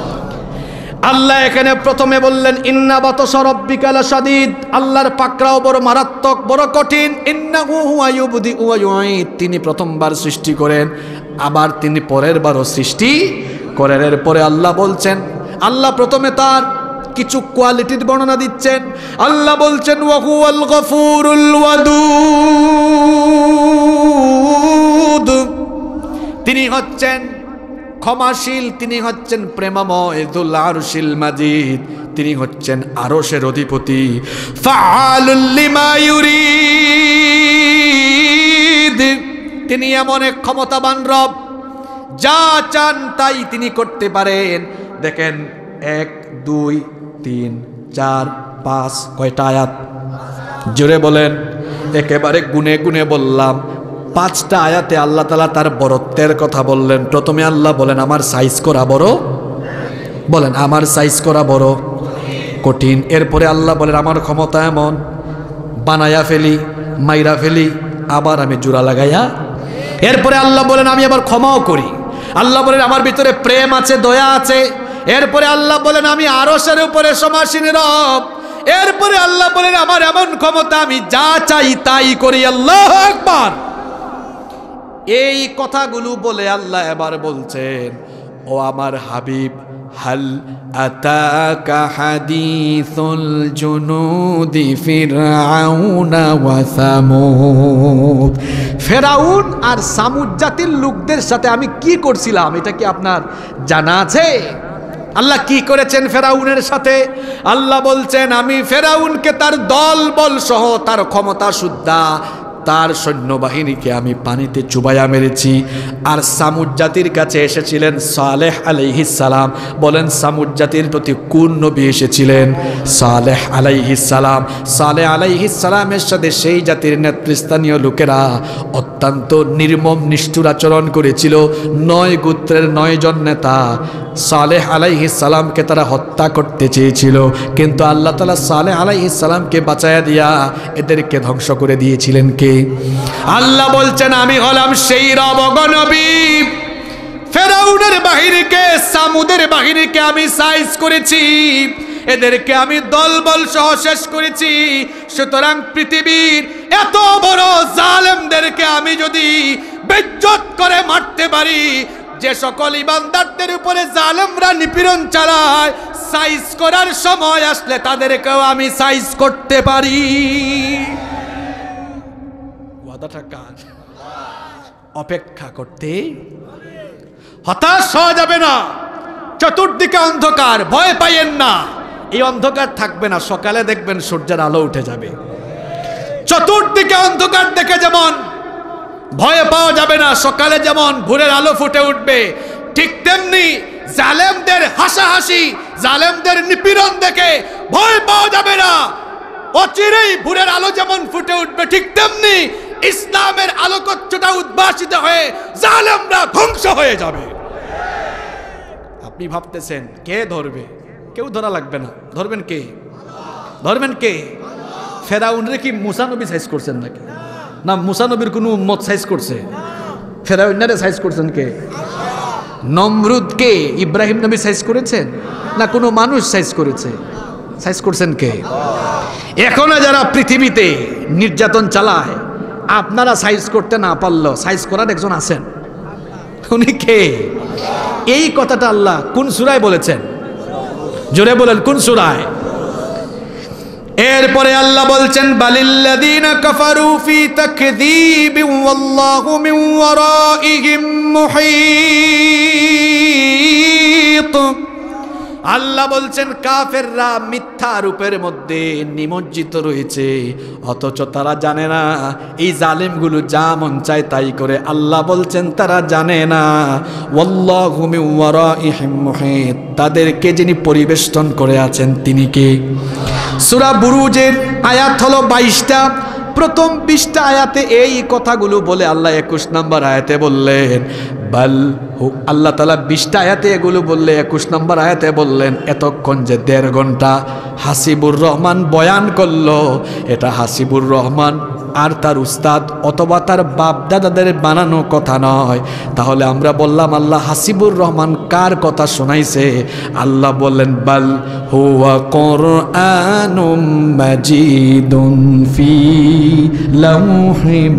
আল্লাহ এখানে প্রথমে বললেন, ইন্না বাতশা রাব্বিকা লাশাদীদ, আল্লাহর পাকড়াও বড় মারাত্মক, বড় কঠিন। ইন্নাহু হুয়া ইউবদিউ ওয়া ইউঈদ, তিনি প্রথমবার সৃষ্টি করেন, আবার তিনি পরের বারও সৃষ্টি করেন। এরপরে আল্লাহ বলছেন, আল্লাহ প্রথমে তার কিছু কোয়ালিটির বর্ণনা দিচ্ছেন। আল্লাহ বলছেন, ওয়া হুয়াল গফুরুল ওয়াদুদ, তিনি হচ্ছেন ক্ষমাশীল, তিনি হচ্ছেন প্রেমময়, যুল আরশিল মাজিদ, তিনি হচ্ছেন আরশের অধিপতি। ফাআলুল লিমা ইউরিদ, তিনি এমন এক ক্ষমতাবান রব, যা চান তাই তিনি করতে পারেন। দেখেন, এক দুই তিন চার পাঁচ, কয়টা আয়াত? জোরে বলেন। একেবারে গুনে গুনে বললাম, পাঁচটা আয়াতে আল্লাহ তাআলা তার বড়ত্বের কথা বললেন। প্রথমে আল্লাহ বলেন, আমার সাইজ করা বড়, বলেন আমার সাইজ করা বড় কঠিন। এরপরে আল্লাহ বলেন, আমার ক্ষমতা এমন, বানায়া ফেলি, মাইরা ফেলি, আবার আমি জোড়া লাগাইয়া। এরপরে আল্লাহ বলেন, আমি আবার ক্ষমাও করি। আল্লাহ বলেন, আমার ভিতরে প্রেম আছে, দয়া আছে। এরপরে আল্লাহ বলেন, আমি আরশের উপরে সমাসীন রব। এরপরে আল্লাহ বলেন, আমার এমন ক্ষমতা, আমি যা চাই তাই করি। আল্লাহু আকবার। এই কথাগুলো বলে আল্লাহ এবার বলছেন, ও আমার হাবিব, হাল আতাকা হাদিসুল জুনুদি ফিরআউনা ওয়া সামুদ, ফেরাউন আর সামুদ জাতির লোকদের সাথে আমি কি করছিলাম এটা কি আপনার জানা আছে? আল্লাহ কি করেছেন ফেরাউনের সাথে? আল্লাহ বলছেন, আমি ফেরাউনকে তার দল বল সহ তার ক্ষমতা সুদ্ধা তার সৈন্যবাহিনীকে আমি পানিতে চুবাইয়া মেরেছি। আর সামুদ জাতির কাছে এসেছিলেন সালেহ আলাইহিস সালাম। বলেন, সামুদ জাতির প্রতি কোন নবী এসেছিলেন? সালেহ আলাইহিস সালাম। সালেহ আলাইহিস সালামের সাথে সেই জাতির নেতৃস্থানীয় লোকেরা অত্যন্ত নির্মম নিষ্ঠুর আচরণ করেছিল। নয় গোত্রের নয় জন নেতা সালেহ আলাইহিস সালামকে তারা হত্যা করতে চেয়েছিল, কিন্তু আল্লাহ তাআলা সালেহ আলাইহিস সালামকে বাঁচায়া দিয়া এদেরকে ধ্বংস করে দিয়েছিলেন কে? আল্লাহ বলছেন, আমি হলাম সেই রব গো নবী। ফেরাউনের বাহিনীকে, সামুদের বাহিনীকে আমি সাইজ করেছি, এদেরকে আমি দলবল সহ শেষ করেছি। সুতরাং পৃথিবীর এত বড় জালেমদেরকে আমি যদি বেজ্জত করে মারতে পারি, যে সকল ইমানদারদের উপরে জালেমরা নিপীড়ন চালায়, সাইজ করার সময় আসলে তাদেরকেও আমি সাইজ করতে পারি। ওয়াদাটা কার? অপেক্ষা করতে, হতাশ হওয়া যাবে না। চতুর্দিকে অন্ধকার, ভয় পাইয়েন না। এই অন্ধকার থাকবে না, সকালে দেখবেন সূর্যের আলো উঠে যাবে। চতুর্দিকে অন্ধকার দেখে যেমন ভয় পাওয়া যাবে না, সকালে যেমন ভোরের আলো ফুটে উঠবে, ঠিক তেমনি জালেমদের হাসাহাসি, জালেমদের নিপীড়ন দেখে ভয় পাওয়া যাবে না। অচিরেই ভোরের আলো যেমন ফুটে উঠবে, ঠিক তেমনি ইসলামের আলোকচ্ছটা উদ্ভাসিত হয়ে জালেমরা ধ্বংস হয়ে যাবে। আপনি ভাবতেছেন কে ধরবে? কেউ ধরা লাগবে না। ধরবেন কে? ধরবেন কে? ফেরাউনরে কি মুসা নবী সাইজ করছেন নাকি? না, মুসা নবীর কোনো উম্মত সাইজ করছে? ফেরাউনরে সাইজ করছেন কে? নমরুদকে ইব্রাহিম নবী সাইজ করেছেন? না কোনো মানুষ সাইজ করেছে? সাইজ করছেন কে? এখনো যারা পৃথিবীতে নির্যাতন চালায়, আপনারা সাইজ করতে না পারলেও সাইজ করার একজন আছেন। উনি কে? এই কথাটা আল্লাহ কোন সূরায় বলেছেন? জোরে বলেন, কোন সূরায়? এরপরে আল্লাহ বলছেন, বালিল্লাযীনা কাফারু ফি তাকযীবিন ওয়াল্লাহু মিন ওয়ারাইহিম মুহীত। আল্লাহ বলছেন কাফেররা মিথ্যা রূপের মধ্যে নিমজ্জিত রয়েছে, অথচ তারা জানে না এই জালেমগুলো যা মন চায় তাই করে। আল্লাহ বলছেন তারা জানে না ওয়াল্লাহু মিন ওয়ারাইহিম মুহীত, তাদেরকে যিনি পরিবেষ্টন করে আছেন তিনি কে? সূরা বুরুজের আয়াত হলো বাইশটা। প্রথম বিশটা আয়াতে এই কথাগুলো বলে আল্লাহ একুশ নম্বর আয়াতে বললেন বাল হু। আল্লাহ তাআলা বিশটা আয়াতে এগুলো বললে একুশ নম্বর আয়াতে বললেন এতক্ষণ যে দেড় ঘন্টা হাসিবুর রহমান বয়ান করলো, এটা হাসিবুর রহমান আর তার উস্তাদ অথবা তার বাপ দাদাদের বানানো কথা নয়। তাহলে আমরা বললাম আল্লাহ হাসিবুর রহমান কার কথা শোনাইছে? আল্লাহ বললেন বাল হুয়া কুরআনুম মাজিদুন ফি লাউহিম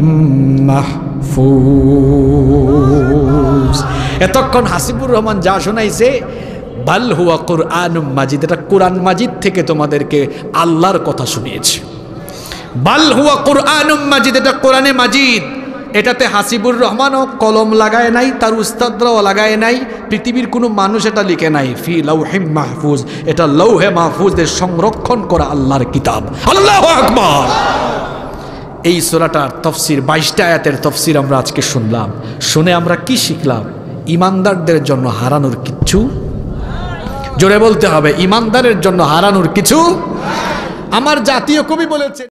মাহফুজ। এতক্ষণ হাসিবুর রহমান যা শোনাইছে বাল হুয়া কুরআনুম মাজিদ, এটা কোরআন মাজিদ থেকে তোমাদেরকে আল্লাহর কথা শুনিয়েছে। বাল হুয়া কুরআনুম মাজিদ, এটা কোরআনে মাজিদ। এটাতে হাসিবুর রহমানও কলম লাগায় নাই, তার উস্তাদরাও লাগায় নাই, পৃথিবীর কোনো মানুষ এটা লিখে নাই। ফি লাউহিম মাহফুজ, এটা লৌহে মাহফুজের সংরক্ষণ করা আল্লাহর কিতাব। আল্লাহু আকবার। এই সূরাটার তাফসীর বাইশটা আয়াতের তাফসীর আমরা আজকে শুনলাম। শুনে আমরা কি শিখলাম? ইমানদারদের জন্য হারানোর কিচ্ছু, জোরে বলতে হবে, ইমানদারের জন্য হারানোর কিছু। আমার জাতীয় কবি বলেছে।